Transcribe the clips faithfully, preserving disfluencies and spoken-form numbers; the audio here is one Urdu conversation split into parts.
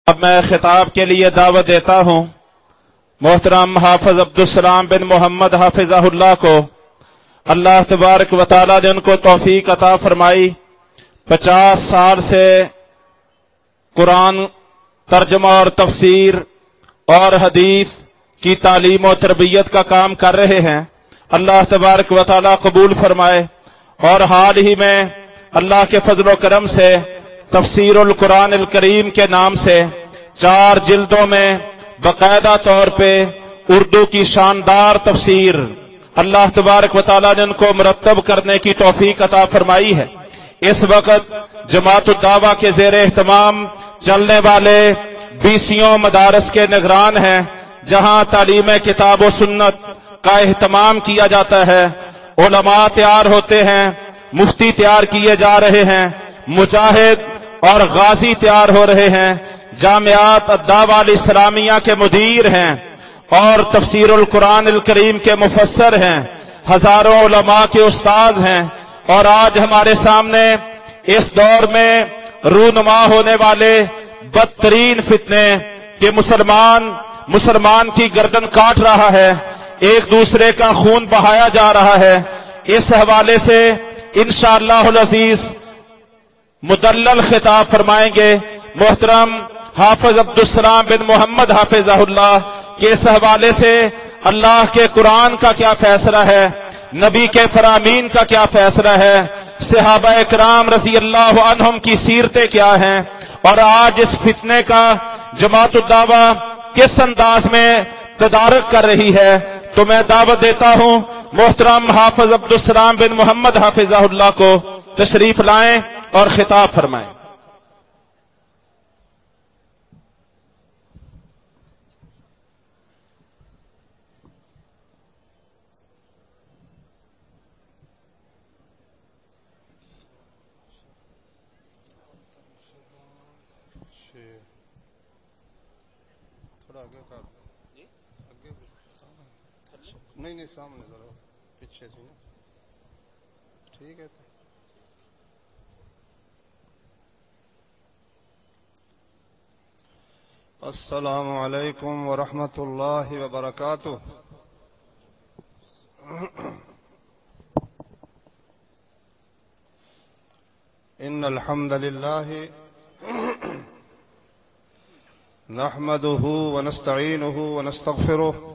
اب میں خطاب کے لیے دعوت دیتا ہوں محترم حافظ عبدالسلام بن محمد حافظہ اللہ کو. اللہ تبارک و تعالیٰ نے ان کو توفیق عطا فرمائی. پچاس سال سے قرآن ترجمہ اور تفسیر اور حدیث کی تعلیم و تربیت کا کام کر رہے ہیں. اللہ تبارک و تعالیٰ قبول فرمائے. اور حال ہی میں اللہ کے فضل و کرم سے تفسیر القرآن الکریم کے نام سے چار جلدوں میں باقاعدہ طور پہ اردو کی شاندار تفسیر اللہ تبارک و تعالیٰ نے ان کو مرتب کرنے کی توفیق عطا فرمائی ہے. اس وقت جماعت الدعوہ کے زیر اہتمام چلنے والے بیسیوں مدارس کے نگران ہیں جہاں تعلیم کتاب و سنت کا اہتمام کیا جاتا ہے. علماء تیار ہوتے ہیں، مفتی تیار کیے جا رہے ہیں، مجاہد اور غازی تیار ہو رہے ہیں، جامعات الدعوہ الاسلامیہ کے مدیر ہیں اور تفسیر القرآن الکریم کے مفسر ہیں، ہزاروں علماء کے استاد ہیں. اور آج ہمارے سامنے اس دور میں رونما ہونے والے بدترین فتنے کہ مسلمان مسلمان کی گردن کاٹ رہا ہے، ایک دوسرے کا خون بہایا جا رہا ہے، اس حوالے سے انشاءاللہ العزیز مدلل خطاب فرمائیں گے محترم حافظ عبدالسلام بن محمد حافظہ اللہ کہ اس حوالے سے اللہ کے قرآن کا کیا فیصلہ ہے، نبی کے فرامین کا کیا فیصلہ ہے، صحابہ اکرام رضی اللہ عنہم کی سیرتیں کیا ہیں، اور آج اس فتنے کا جماعت الدعوہ کس انداز میں تدارک کر رہی ہے. تو میں دعوت دیتا ہوں محترم حافظ عبدالسلام بن محمد حافظہ اللہ کو تشریف لائیں اور خطاب فرمائیں. نہیں نہیں سامنے ذرا پیچھے سے نا ٹھیک ہے. السلام علیکم ورحمۃ اللہ وبرکاتہ. ان الحمد للہ نحمده ونستعینه ونستغفره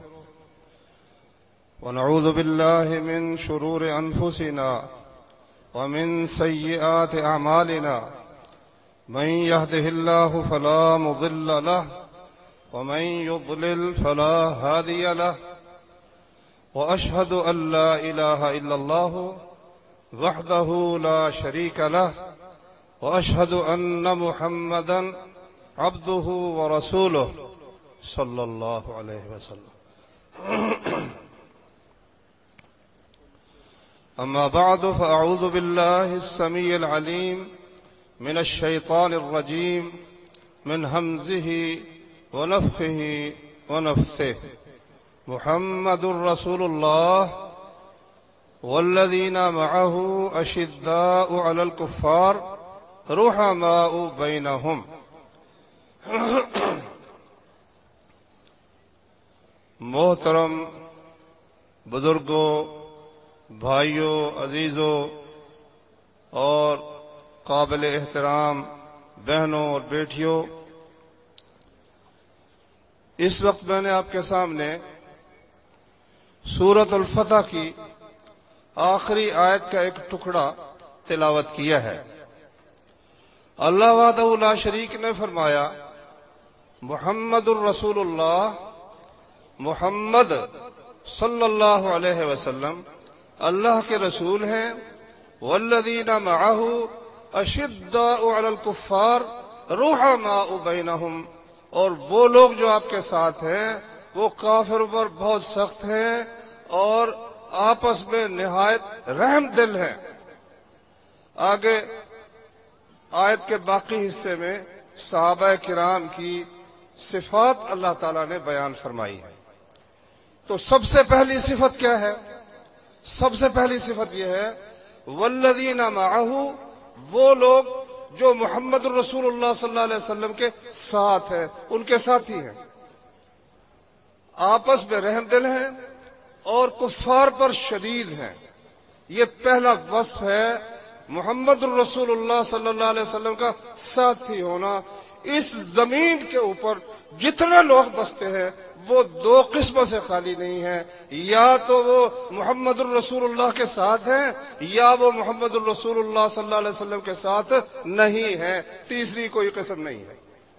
ونعوذ بالله من شرور أنفسنا ومن سيئات أعمالنا من يهده الله فلا مضل له ومن يضلل فلا هادي له وأشهد أن لا إله إلا الله وحده لا شريك له وأشهد أن محمدا عبده ورسوله صلى الله عليه وسلم. أما بعد فأعوذ بالله السميع العليم من الشيطان الرجيم من همزه ونفخه ونفثه. محمد رسول الله والذين معه أشداء على الكفار رحماء بينهم. محترم بزرگوں، بھائیوں، عزیزوں اور قابل احترام بہنوں اور بیٹیوں، اس وقت میں نے آپ کے سامنے سورۃ الفتح کی آخری آیت کا ایک ٹکڑا تلاوت کیا ہے. اللہ وحدہ لا شریک نے فرمایا محمد الرسول اللہ، محمد صلی اللہ علیہ وسلم اللہ کے رسول ہیں. والذین معہ اشداء علی الکفار رحماء بینہم، اور وہ لوگ جو آپ کے ساتھ ہیں وہ کافروں پر بہت سخت ہیں اور آپس میں نہایت رحم دل ہیں. آگے آیت کے باقی حصے میں صحابہ کرام کی صفات اللہ تعالیٰ نے بیان فرمائی ہے. تو سب سے پہلی صفت کیا ہے؟ سب سے پہلی صفت یہ ہے والذین معہ، وہ لوگ جو محمد الرسول اللہ صلی اللہ علیہ وسلم کے ساتھ ہیں، ان کے ساتھی ہیں، آپس میں رحم دل ہیں اور کفار پر شدید ہیں۔ یہ پہلا وصف ہے محمد الرسول اللہ صلی اللہ علیہ وسلم کا ساتھی ہونا۔ اس زمین کے اوپر جتنے لوگ بستے ہیں وہ دو قسموں سے خالی نہیں ہیں، یا تو وہ محمد الرسول اللہ کے ساتھ ہیں یا وہ محمد الرسول اللہ صلی اللہ علیہ وسلم کے ساتھ نہیں ہیں، تیسری کوئی قسم نہیں ہے۔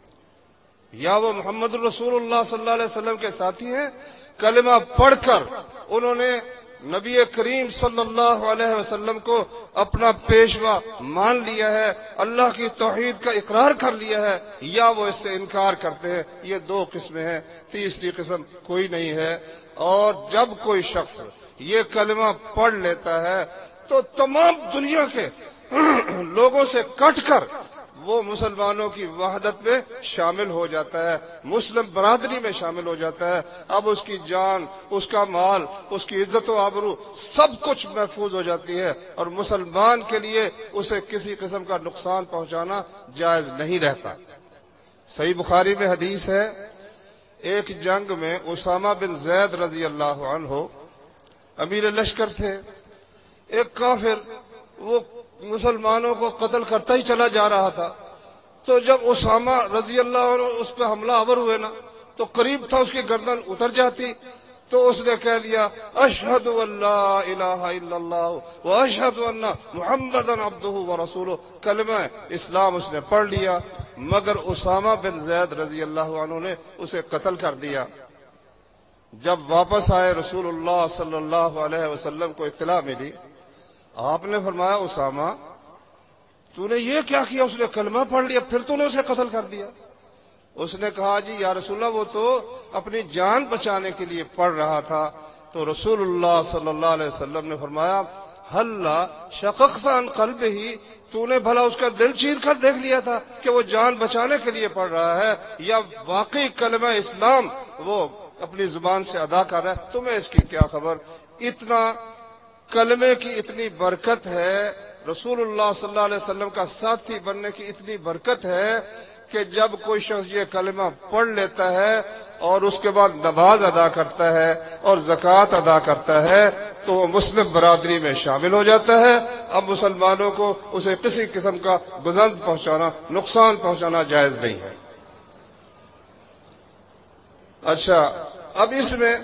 یا وہ محمد الرسول اللہ صلی اللہ علیہ وسلم کے ساتھی ہیں، کلمہ پڑھ کر انہوں نے نبی کریم صلی اللہ علیہ وسلم کو اپنا پیشوا مان لیا ہے، اللہ کی توحید کا اقرار کر لیا ہے، یا وہ اس سے انکار کرتے ہیں۔ یہ دو قسمیں ہیں، تیسری قسم کوئی نہیں ہے۔ اور جب کوئی شخص یہ کلمہ پڑھ لیتا ہے تو تمام دنیا کے لوگوں سے کٹ کر وہ مسلمانوں کی وحدت میں شامل ہو جاتا ہے، مسلم برادری میں شامل ہو جاتا ہے۔ اب اس کی جان، اس کا مال، اس کی عزت و آبرو سب کچھ محفوظ ہو جاتی ہے، اور مسلمان کے لیے اسے کسی قسم کا نقصان پہنچانا جائز نہیں رہتا۔ صحیح بخاری میں حدیث ہے، ایک جنگ میں اسامہ بن زید رضی اللہ عنہ امیر لشکر تھے۔ ایک کافر وہ مسلمانوں کو قتل کرتا ہی چلا جا رہا تھا، تو جب اسامہ رضی اللہ عنہ اس پہ حملہ آور ہوئے نا تو قریب تھا اس کی گردن اتر جاتی، تو اس نے کہہ دیا اشہد ان لا الہ الا اللہ واشہد ان محمدا عبدہ ورسولہ، کلمہ اسلام اس نے پڑھ لیا، مگر اسامہ بن زید رضی اللہ عنہ نے اسے قتل کر دیا۔ جب واپس آئے رسول اللہ صلی اللہ علیہ وسلم کو اطلاع ملی، آپ نے فرمایا اسامہ تو نے یہ کیا کیا؟ اس نے کلمہ پڑھ لیا پھر تو نے اسے قتل کر دیا۔ اس نے کہا جی یا رسول اللہ وہ تو اپنی جان بچانے کے لیے پڑھ رہا تھا۔ تو رسول اللہ صلی اللہ علیہ وسلم نے فرمایا ہلا شققت عن قلبہ، تو نے بھلا اس کا دل چیر کر دیکھ لیا تھا کہ وہ جان بچانے کے لیے پڑھ رہا ہے یا واقعی کلمہ اسلام وہ اپنی زبان سے ادا کر رہا ہے؟ تمہیں اس کی کیا خبر؟ اتنا کلمے کی اتنی برکت ہے، رسول اللہ صلی اللہ علیہ وسلم کا ساتھی بننے کی اتنی برکت ہے کہ جب کوئی شخص یہ کلمہ پڑھ لیتا ہے اور اس کے بعد نماز ادا کرتا ہے اور زکوٰۃ ادا کرتا ہے تو وہ مسلم برادری میں شامل ہو جاتا ہے۔ اب مسلمانوں کو اسے کسی قسم کا گزند پہنچانا، نقصان پہنچانا جائز نہیں ہے۔ اچھا، اب اس میں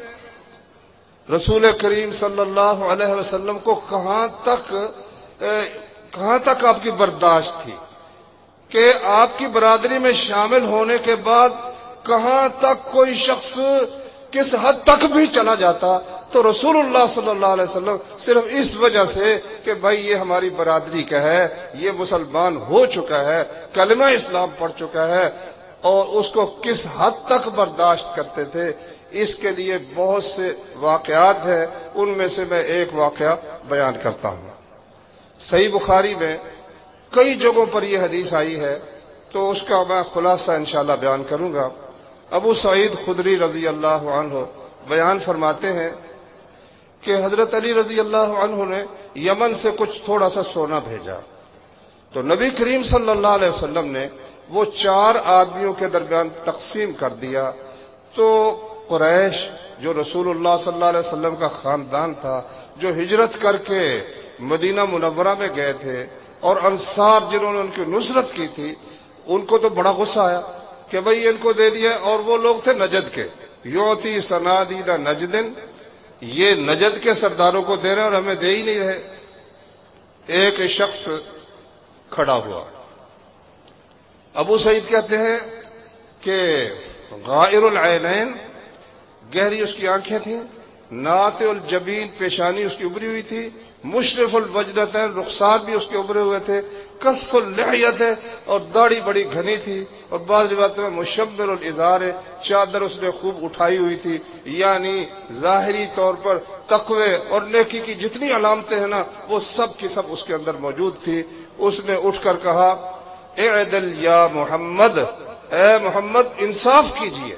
رسول کریم صلی اللہ علیہ وسلم کو کہاں تک کہاں تک آپ کی برداشت تھی کہ آپ کی برادری میں شامل ہونے کے بعد کہاں تک کوئی شخص کس حد تک بھی چلا جاتا؟ تو رسول اللہ صلی اللہ علیہ وسلم صرف اس وجہ سے کہ بھائی یہ ہماری برادری کا ہے، یہ مسلمان ہو چکا ہے، کلمہ اسلام پڑھ چکا ہے، اور اس کو کس حد تک برداشت کرتے تھے، اس کے لیے بہت سے واقعات ہیں۔ ان میں سے میں ایک واقعہ بیان کرتا ہوں۔ صحیح بخاری میں کئی جگہوں پر یہ حدیث آئی ہے، تو اس کا میں خلاصہ انشاءاللہ بیان کروں گا۔ ابو سعید خدری رضی اللہ عنہ بیان فرماتے ہیں کہ حضرت علی رضی اللہ عنہ نے یمن سے کچھ تھوڑا سا سونا بھیجا، تو نبی کریم صلی اللہ علیہ وسلم نے وہ چار آدمیوں کے درمیان تقسیم کر دیا۔ تو قریش جو رسول اللہ صلی اللہ علیہ وسلم کا خاندان تھا، جو ہجرت کر کے مدینہ منورہ میں گئے تھے، اور انصار جنہوں نے ان کی نصرت کی تھی، ان کو تو بڑا غصہ آیا کہ بھئی ان کو دے دیا، اور وہ لوگ تھے نجد کے، یوتی سنادید نجدن، یہ نجد کے سرداروں کو دے رہے ہیں اور ہمیں دے ہی نہیں رہے۔ ایک شخص کھڑا ہوا، ابو سعید کہتے ہیں کہ غائر العینین، گہری اس کی آنکھیں تھیں، ناطع الجبین، پیشانی اس کی ابری ہوئی تھی، مشرف الوجدتین، رخسار بھی اس کے ابرے ہوئے تھے، کثف اللحیت ہے، اور داڑھی بڑی گھنی تھی، اور بعض روایتوں میں مشمر الازار، چادر اس نے خوب اٹھائی ہوئی تھی، یعنی ظاہری طور پر تقوی اور نیکی کی جتنی علامتیں ہیں نا وہ سب کی سب اس کے اندر موجود تھی۔ اس نے اٹھ کر کہا اعدل یا محمد، اے محمد انصاف کیجئے۔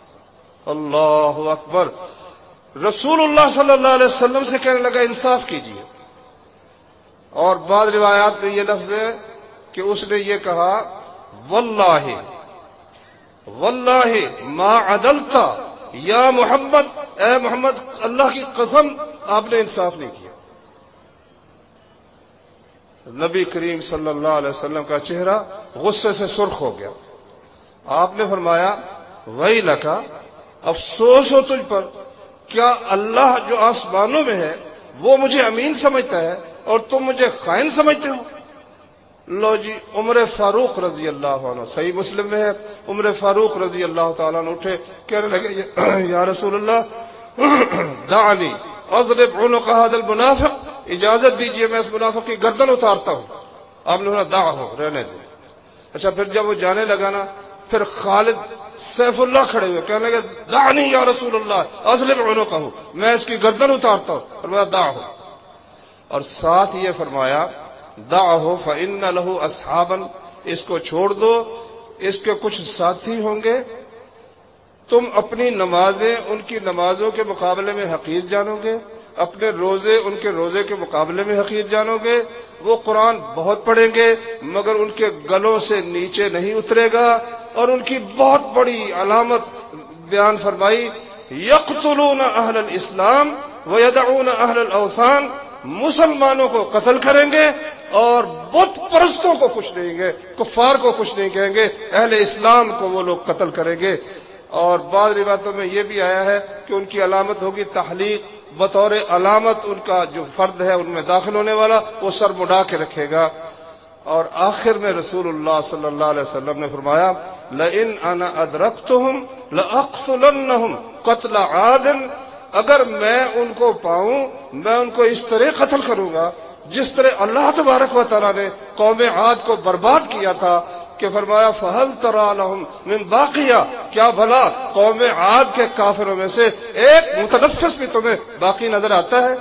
اللہ اکبر، رسول اللہ صلی اللہ علیہ وسلم سے کہنے لگا انصاف کیجئے۔ اور بعض روایات میں یہ لفظ ہے کہ اس نے یہ کہا واللہ واللہ ما عدلتا یا محمد، اے محمد اللہ کی قسم آپ نے انصاف نہیں کیا۔ نبی کریم صلی اللہ علیہ وسلم کا چہرہ غصے سے سرخ ہو گیا۔ آپ نے فرمایا ویلک، افسوس ہو تجھ پر، کیا اللہ جو آسمانوں میں ہے وہ مجھے امین سمجھتا ہے اور تم مجھے خائن سمجھتے ہو؟ لو جی، عمر فاروق رضی اللہ عنہ، صحیح مسلم میں ہے، عمر فاروق رضی اللہ تعالیٰ عنہ اٹھے، کہنے لگے یا رسول اللہ دعنی اضرب عنق هذا المنافق، اجازت دیجئے میں اس منافق کی گردن اتارتا ہوں۔ آپ نے کہا دعو، رہنے دو۔ اچھا پھر جب وہ جانے لگا نا، پھر خالد سیف اللہ کھڑے ہوئے، کہنے لگے دعنی یا رسول اللہ اضرب عنقہ، میں اس کی گردن اتارتا ہوں۔ فرمایا دعو، اور ساتھ یہ فرمایا دعہ فإن له اصحابا، اس کو چھوڑ دو، اس کے کچھ ساتھی ہوں گے، تم اپنی نمازیں ان کی نمازوں کے مقابلے میں حقیر جانو گے، اپنے روزے ان کے روزے کے مقابلے میں حقیر جانو گے، وہ قرآن بہت پڑھیں گے مگر ان کے گلوں سے نیچے نہیں اترے گا، اور ان کی بہت بڑی علامت بیان فرمائی یقتلون اہل الاسلام ویدعون اہل الاوثان، مسلمانوں کو قتل کریں گے اور بت پرستوں کو کچھ نہیں گے، کفار کو کچھ نہیں کہیں گے، اہل اسلام کو وہ لوگ قتل کریں گے۔ اور بعض روایتوں میں یہ بھی آیا ہے کہ ان کی علامت ہوگی تحلیق، بطور علامت ان کا جو فرد ہے ان میں داخل ہونے والا وہ سر مڈا کے رکھے گا۔ اور آخر میں رسول اللہ صلی اللہ علیہ وسلم نے فرمایا لئن انا ادرکتہم لاقتلنہم قتل عاد، اگر میں ان کو پاؤں میں ان کو اس طرح قتل کروں گا جس طرح اللہ تبارک و تعالیٰ نے قوم عاد کو برباد کیا تھا، کہ فرمایا فہل تری لہم من باقیہ، کیا بھلا قوم عاد کے کافروں میں سے ایک متنفس بھی تمہیں باقی نظر آتا ہے؟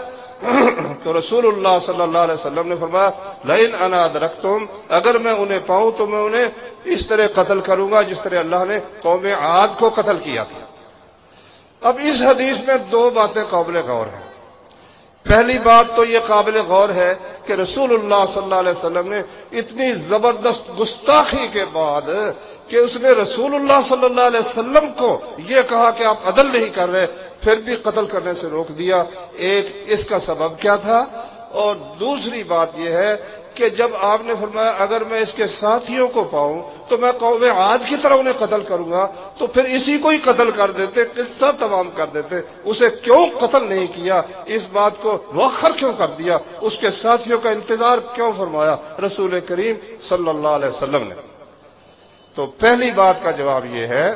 تو رسول اللہ صلی اللہ علیہ وسلم نے فرمایا لئن انا ادرکتہم، اگر میں انہیں پاؤں تو میں انہیں اس طرح قتل کروں گا جس طرح اللہ نے قوم عاد کو قتل کیا تھا۔ اب اس حدیث میں دو باتیں قابل غور ہیں۔ پہلی بات تو یہ قابل غور ہے کہ رسول اللہ صلی اللہ علیہ وسلم نے اتنی زبردست گستاخی کے بعد کہ اس نے رسول اللہ صلی اللہ علیہ وسلم کو یہ کہا کہ آپ عدل نہیں کر رہے، پھر بھی قتل کرنے سے روک دیا۔ ایک اس کا سبب کیا تھا، اور دوسری بات یہ ہے کہ جب آپ نے فرمایا اگر میں اس کے ساتھیوں کو پاؤں تو میں قوم عاد کی طرح انہیں قتل کروں گا، تو پھر اسی کو ہی قتل کر دیتے، قصہ تمام کر دیتے، اسے کیوں قتل نہیں کیا، اس بات کو مؤخر کیوں کر دیا، اس کے ساتھیوں کا انتظار کیوں فرمایا رسول کریم صلی اللہ علیہ وسلم نے؟ تو پہلی بات کا جواب یہ ہے،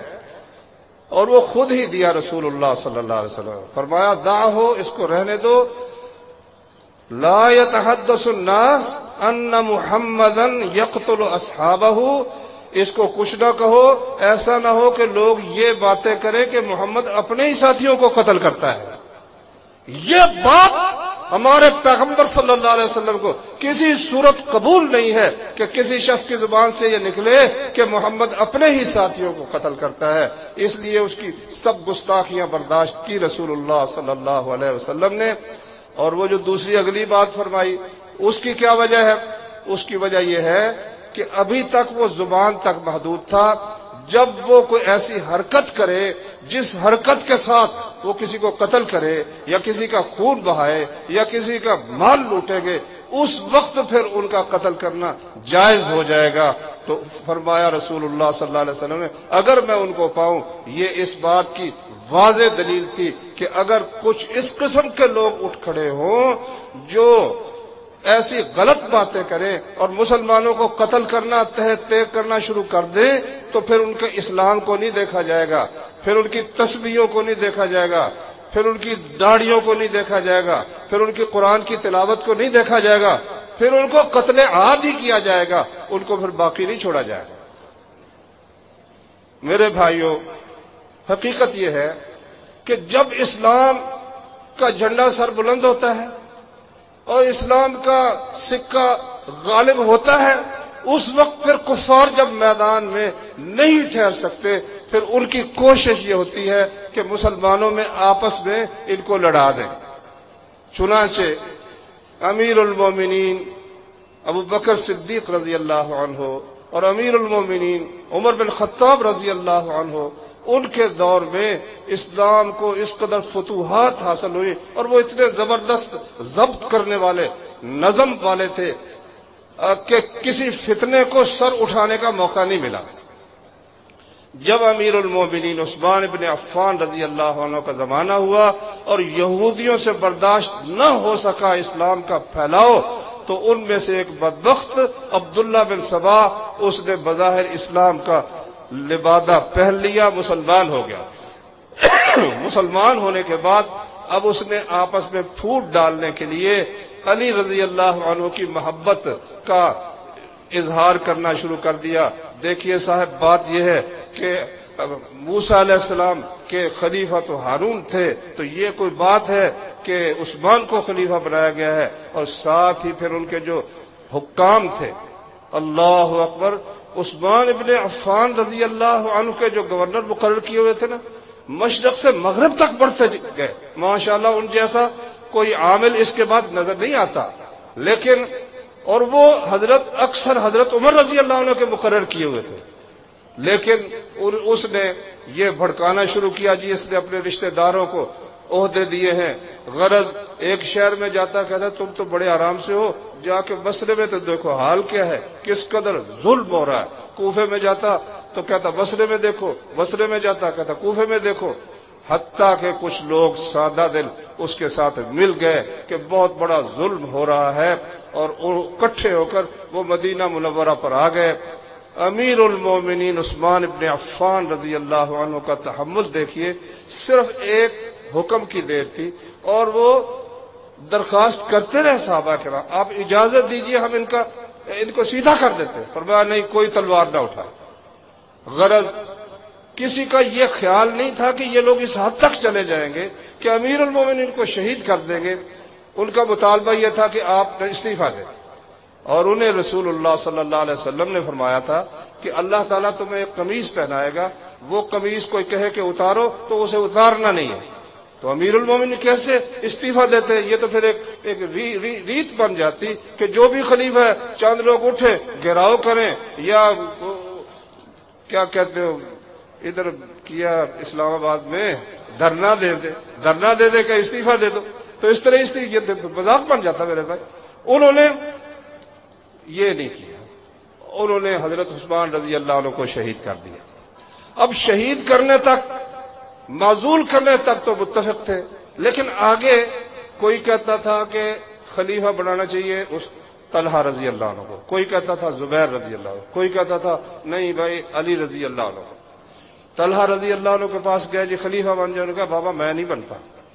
اور وہ خود ہی دیا رسول اللہ صلی اللہ علیہ وسلم، فرمایا دعہو، اس کو رہنے دو، لا يتحدث الناس ان محمدا يقتل اصحابہ، اس کو کچھ نہ کہو، ایسا نہ ہو کہ لوگ یہ باتیں کریں کہ محمد اپنے ہی ساتھیوں کو قتل کرتا ہے۔ یہ بات ہمارے پیغمبر صلی اللہ علیہ وسلم کو کسی صورت قبول نہیں ہے کہ کسی شخص کی زبان سے یہ نکلے کہ محمد اپنے ہی ساتھیوں کو قتل کرتا ہے۔ اس لیے اس کی سب گستاخیاں برداشت کی رسول اللہ صلی اللہ علیہ وسلم نے۔ اور وہ جو دوسری اگلی بات فرمائی اس کی کیا وجہ ہے؟ اس کی وجہ یہ ہے کہ ابھی تک وہ زبان تک محدود تھا، جب وہ کوئی ایسی حرکت کرے جس حرکت کے ساتھ وہ کسی کو قتل کرے یا کسی کا خون بہائے یا کسی کا مال لوٹیں گے، اس وقت پھر ان کا قتل کرنا جائز ہو جائے گا۔ تو فرمایا رسول اللہ صلی اللہ علیہ وسلم نے اگر میں ان کو پاؤں، یہ اس بات کی واضح دلیل تھی کہ اگر کچھ اس قسم کے لوگ اٹھ کھڑے ہوں جو ایسی غلط باتیں کریں اور مسلمانوں کو قتل کرنا تہ تیگ کرنا شروع کر دیں، تو پھر ان کے اسلام کو نہیں دیکھا جائے گا، پھر ان کی تسبیحوں کو نہیں دیکھا جائے گا، پھر ان کی داڑھیوں کو نہیں دیکھا جائے گا، پھر ان کی قرآن کی تلاوت کو نہیں دیکھا جائے گا، پھر ان کو قتل عاد ہی کیا جائے گا، ان کو پھر باقی نہیں چھوڑا جائے گا۔ میرے بھائیوں، حقیقت یہ ہے کہ جب اسلام کا جھنڈا سر بلند ہوتا ہے اور اسلام کا سکہ غالب ہوتا ہے، اس وقت پھر کفار جب میدان میں نہیں ٹھہر سکتے، پھر ان کی کوشش یہ ہوتی ہے کہ مسلمانوں میں آپس میں ان کو لڑا دیں۔ چنانچہ امیر المومنین ابو بکر صدیق رضی اللہ عنہ اور امیر المومنین عمر بن خطاب رضی اللہ عنہ، ان کے دور میں اسلام کو اس قدر فتوحات حاصل ہوئی اور وہ اتنے زبردست ضبط کرنے والے، نظم والے تھے کہ کسی فتنے کو سر اٹھانے کا موقع نہیں ملا۔ جب امیر المومنین عثمان بن عفان رضی اللہ عنہ کا زمانہ ہوا اور یہودیوں سے برداشت نہ ہو سکا اسلام کا پھیلاؤ، تو ان میں سے ایک بدبخت عبداللہ بن سبا، اس نے بظاہر اسلام کا لبادہ پہن لیا، مسلمان ہو گیا۔ مسلمان ہونے کے بعد اب اس نے آپس میں پھوٹ ڈالنے کے لیے علی رضی اللہ عنہ کی محبت کا اظہار کرنا شروع کر دیا۔ دیکھیے صاحب، بات یہ ہے کہ موسیٰ علیہ السلام کے خلیفہ تو ہارون تھے، تو یہ کوئی بات ہے کہ عثمان کو خلیفہ بنایا گیا ہے؟ اور ساتھ ہی پھر ان کے جو حکام تھے، اللہ اکبر، عثمان ابن عفان رضی اللہ عنہ کے جو گورنر مقرر کیے ہوئے تھے نا، مشرق سے مغرب تک بڑھتے گئے، ماشاءاللہ ان جیسا کوئی عامل اس کے بعد نظر نہیں آتا، لیکن اور وہ حضرت اکثر حضرت عمر رضی اللہ عنہ کے مقرر کیے ہوئے تھے، لیکن اس نے یہ بھڑکانا شروع کیا، جی اس نے اپنے رشتہ داروں کو عہدے دیے ہیں، غرض ایک شہر میں جاتا کہتا تم تو بڑے آرام سے ہو، جا کے بصرے میں تو دیکھو حال کیا ہے، کس قدر ظلم ہو رہا ہے۔ کوفے میں جاتا تو کہتا بصرے میں دیکھو، بصرے میں جاتا کہتا کوفے میں دیکھو، حتیٰ کہ کچھ لوگ سادہ دل اس کے ساتھ مل گئے کہ بہت بڑا ظلم ہو رہا ہے، اور اکٹھے ہو کر وہ مدینہ منورہ پر آ گئے۔ امیر المومنین عثمان ابن عفان رضی اللہ عنہ کا تحمل دیکھیے، صرف ایک حکم کی دیر تھی اور وہ درخواست کرتے رہے صحابہ کرام، آپ اجازت دیجئے ہم ان کا ان کو سیدھا کر دیتے، فرمایا نہیں، کوئی تلوار نہ اٹھائے۔ غرض کسی کا یہ خیال نہیں تھا کہ یہ لوگ اس حد تک چلے جائیں گے کہ امیر المومنین کو شہید کر دیں گے۔ ان کا مطالبہ یہ تھا کہ آپ استعفیٰ دیں، اور انہیں رسول اللہ صلی اللہ علیہ وسلم نے فرمایا تھا کہ اللہ تعالیٰ تمہیں ایک قمیض پہنائے گا، وہ قمیض کوئی کہے کہ اتارو تو اسے اتارنا نہیں ہے۔ تو امیر المومنین کیسے استعفیٰ دیتے؟ یہ تو پھر ایک ایک ری ری ریت بن جاتی کہ جو بھی خلیفہ ہے چاند لوگ اٹھے گھیراؤ کریں، یا کیا کہتے ہو ادھر کیا اسلام آباد میں دھرنا دے دے دھرنا دے دے کہ استعفیٰ دے دو، تو اس طرح استعفیٰ مذاق بن جاتا میرے بھائی۔ انہوں نے یہ نہیں کیا، انہوں نے حضرت عثمان رضی اللہ عنہ کو شہید کر دیا۔ اب شہید کرنے تک، معزول کرنے تک تو متفق تھے، لیکن آگے کوئی کہتا تھا کہ خلیفہ بنانا چاہیے اس طلحہ رضی اللہ عنہ کو، کوئی کہتا تھا زبیر رضی اللہ عنہ، کوئی کہتا تھا نہیں بھائی علی رضی اللہ عنہ کو۔ طلحہ رضی اللہ عنہ کے پاس گئے، جی خلیفہ بن جاؤ، انہوں نے کہا بابا میں نہیں بنتا۔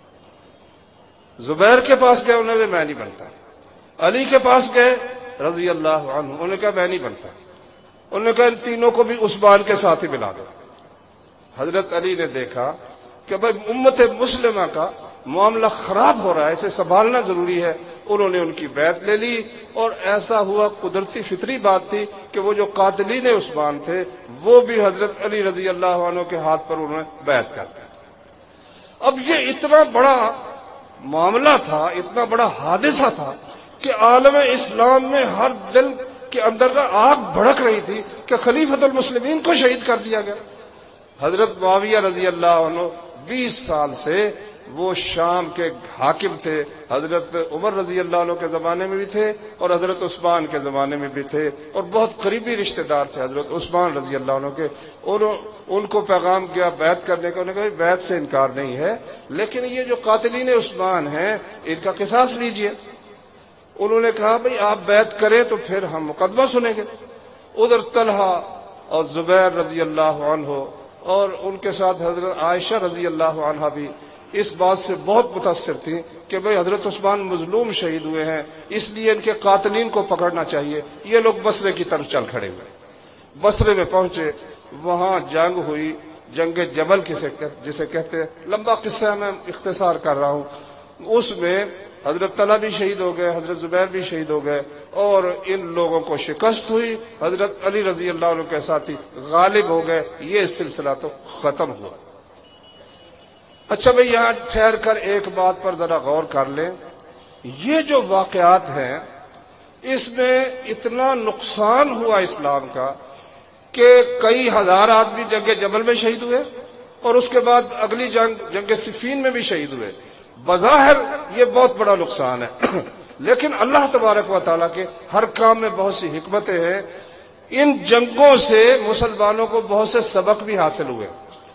زبیر کے پاس گئے، انہوں نے میں نہیں بنتا۔ علی کے پاس گئے رضی اللہ عنہ، انہوں نے کہا میں نہیں بنتا۔ انہوں نے کہا ان تینوں کو بھی عثمان کے ساتھ ہی ملا دو۔ حضرت علی نے دیکھا کہ بھائی امت مسلمہ کا معاملہ خراب ہو رہا ہے، اسے سنبھالنا ضروری ہے، انہوں نے ان کی بیعت لے لی، اور ایسا ہوا، قدرتی فطری بات تھی کہ وہ جو قاتلین عثمان تھے وہ بھی حضرت علی رضی اللہ عنہ کے ہاتھ پر انہوں نے بیعت کر دی۔ اب یہ اتنا بڑا معاملہ تھا، اتنا بڑا حادثہ تھا کہ عالم اسلام میں ہر دل کے اندر آگ بھڑک رہی تھی کہ خلیفۃ المسلمین کو شہید کر دیا گیا۔ حضرت معاویہ رضی اللہ عنہ بیس سال سے وہ شام کے حاکم تھے، حضرت عمر رضی اللہ عنہ کے زمانے میں بھی تھے اور حضرت عثمان کے زمانے میں بھی تھے، اور بہت قریبی رشتہ دار تھے حضرت عثمان رضی اللہ عنہ کے۔ ان کو پیغام گیا بیعت کرنے کا، انہوں نے کہا بیعت سے انکار نہیں ہے، لیکن یہ جو قاتلین عثمان ہیں ان کا قصاص لیجئے۔ انہوں نے کہا بھئی آپ بیعت کریں تو پھر ہم مقدمہ سنیں گے۔ ادھر طلحہ اور زبیر رضی اللہ عنہ اور ان کے ساتھ حضرت عائشہ رضی اللہ عنہا بھی اس بات سے بہت متاثر تھی کہ بھئی حضرت عثمان مظلوم شہید ہوئے ہیں، اس لیے ان کے قاتلین کو پکڑنا چاہیے۔ یہ لوگ بصرے کی طرف چل کھڑے ہوئے، بصرے میں پہنچے، وہاں جنگ ہوئی، جنگ جبل کسے جسے کہتے ہیں، لمبا قصہ میں اختصار کر رہا ہوں۔ اس میں حضرت طلحہ بھی شہید ہو گئے، حضرت زبیر بھی شہید ہو گئے، اور ان لوگوں کو شکست ہوئی، حضرت علی رضی اللہ عنہ کے ساتھی غالب ہو گئے۔ یہ سلسلہ تو ختم ہوا۔ اچھا بھئی یہاں ٹھہر کر ایک بات پر ذرا غور کر لیں، یہ جو واقعات ہیں اس میں اتنا نقصان ہوا اسلام کا کہ کئی ہزار آدمی جنگ جمل میں شہید ہوئے اور اس کے بعد اگلی جنگ جنگ صفین میں بھی شہید ہوئے. بظاہر یہ بہت بڑا نقصان ہے، لیکن اللہ تبارک و تعالیٰ کے ہر کام میں بہت سی حکمتیں ہیں. ان جنگوں سے مسلمانوں کو بہت سے سبق بھی حاصل ہوئے.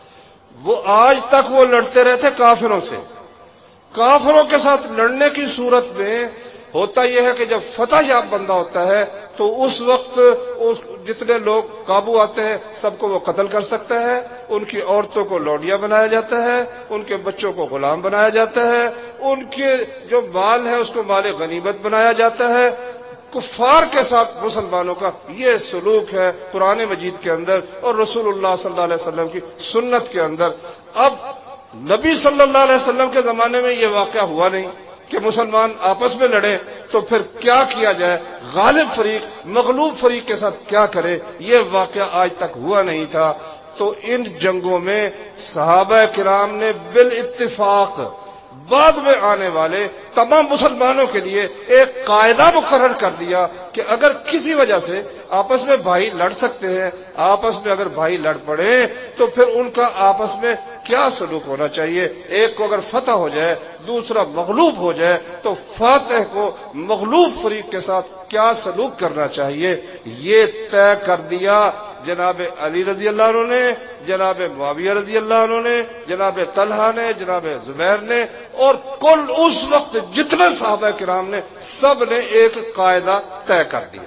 وہ آج تک وہ لڑتے رہتے کافروں سے. کافروں کے ساتھ لڑنے کی صورت میں ہوتا یہ ہے کہ جب فتح یاب بندہ ہوتا ہے تو اس وقت جتنے لوگ قابو آتے ہیں سب کو وہ قتل کر سکتا ہے. ان کی عورتوں کو لوڈیا بنایا جاتا ہے، ان کے بچوں کو غلام بنایا جاتا ہے، ان کے جو مال ہے اس کو مال غنیمت بنایا جاتا ہے. کفار کے ساتھ مسلمانوں کا یہ سلوک ہے قرآن مجید کے اندر اور رسول اللہ صلی اللہ علیہ وسلم کی سنت کے اندر. اب نبی صلی اللہ علیہ وسلم کے زمانے میں یہ واقعہ ہوا نہیں کہ مسلمان آپس میں لڑے، تو پھر کیا کیا جائے؟ غالب فریق مغلوب فریق کے ساتھ کیا کرے؟ یہ واقعہ آج تک ہوا نہیں تھا. تو ان جنگوں میں صحابہ کرام نے بالاتفاق بعد میں آنے والے تمام مسلمانوں کے لیے ایک قاعدہ مقرر کر دیا کہ اگر کسی وجہ سے آپس میں بھائی لڑ سکتے ہیں، آپس میں اگر بھائی لڑ پڑے تو پھر ان کا آپس میں کیا سلوک ہونا چاہیے. ایک کو اگر فتح ہو جائے، دوسرا مغلوب ہو جائے، تو فاتح کو مغلوب فریق کے ساتھ کیا سلوک کرنا چاہیے، یہ طے کر دیا جناب علی رضی اللہ عنہ نے، جناب معاویہ رضی اللہ عنہ نے، جناب طلحہ نے، جناب زبیر نے، اور کل اس وقت جتنے صحابہ کرام نے سب نے ایک قاعدہ طے کر دیا.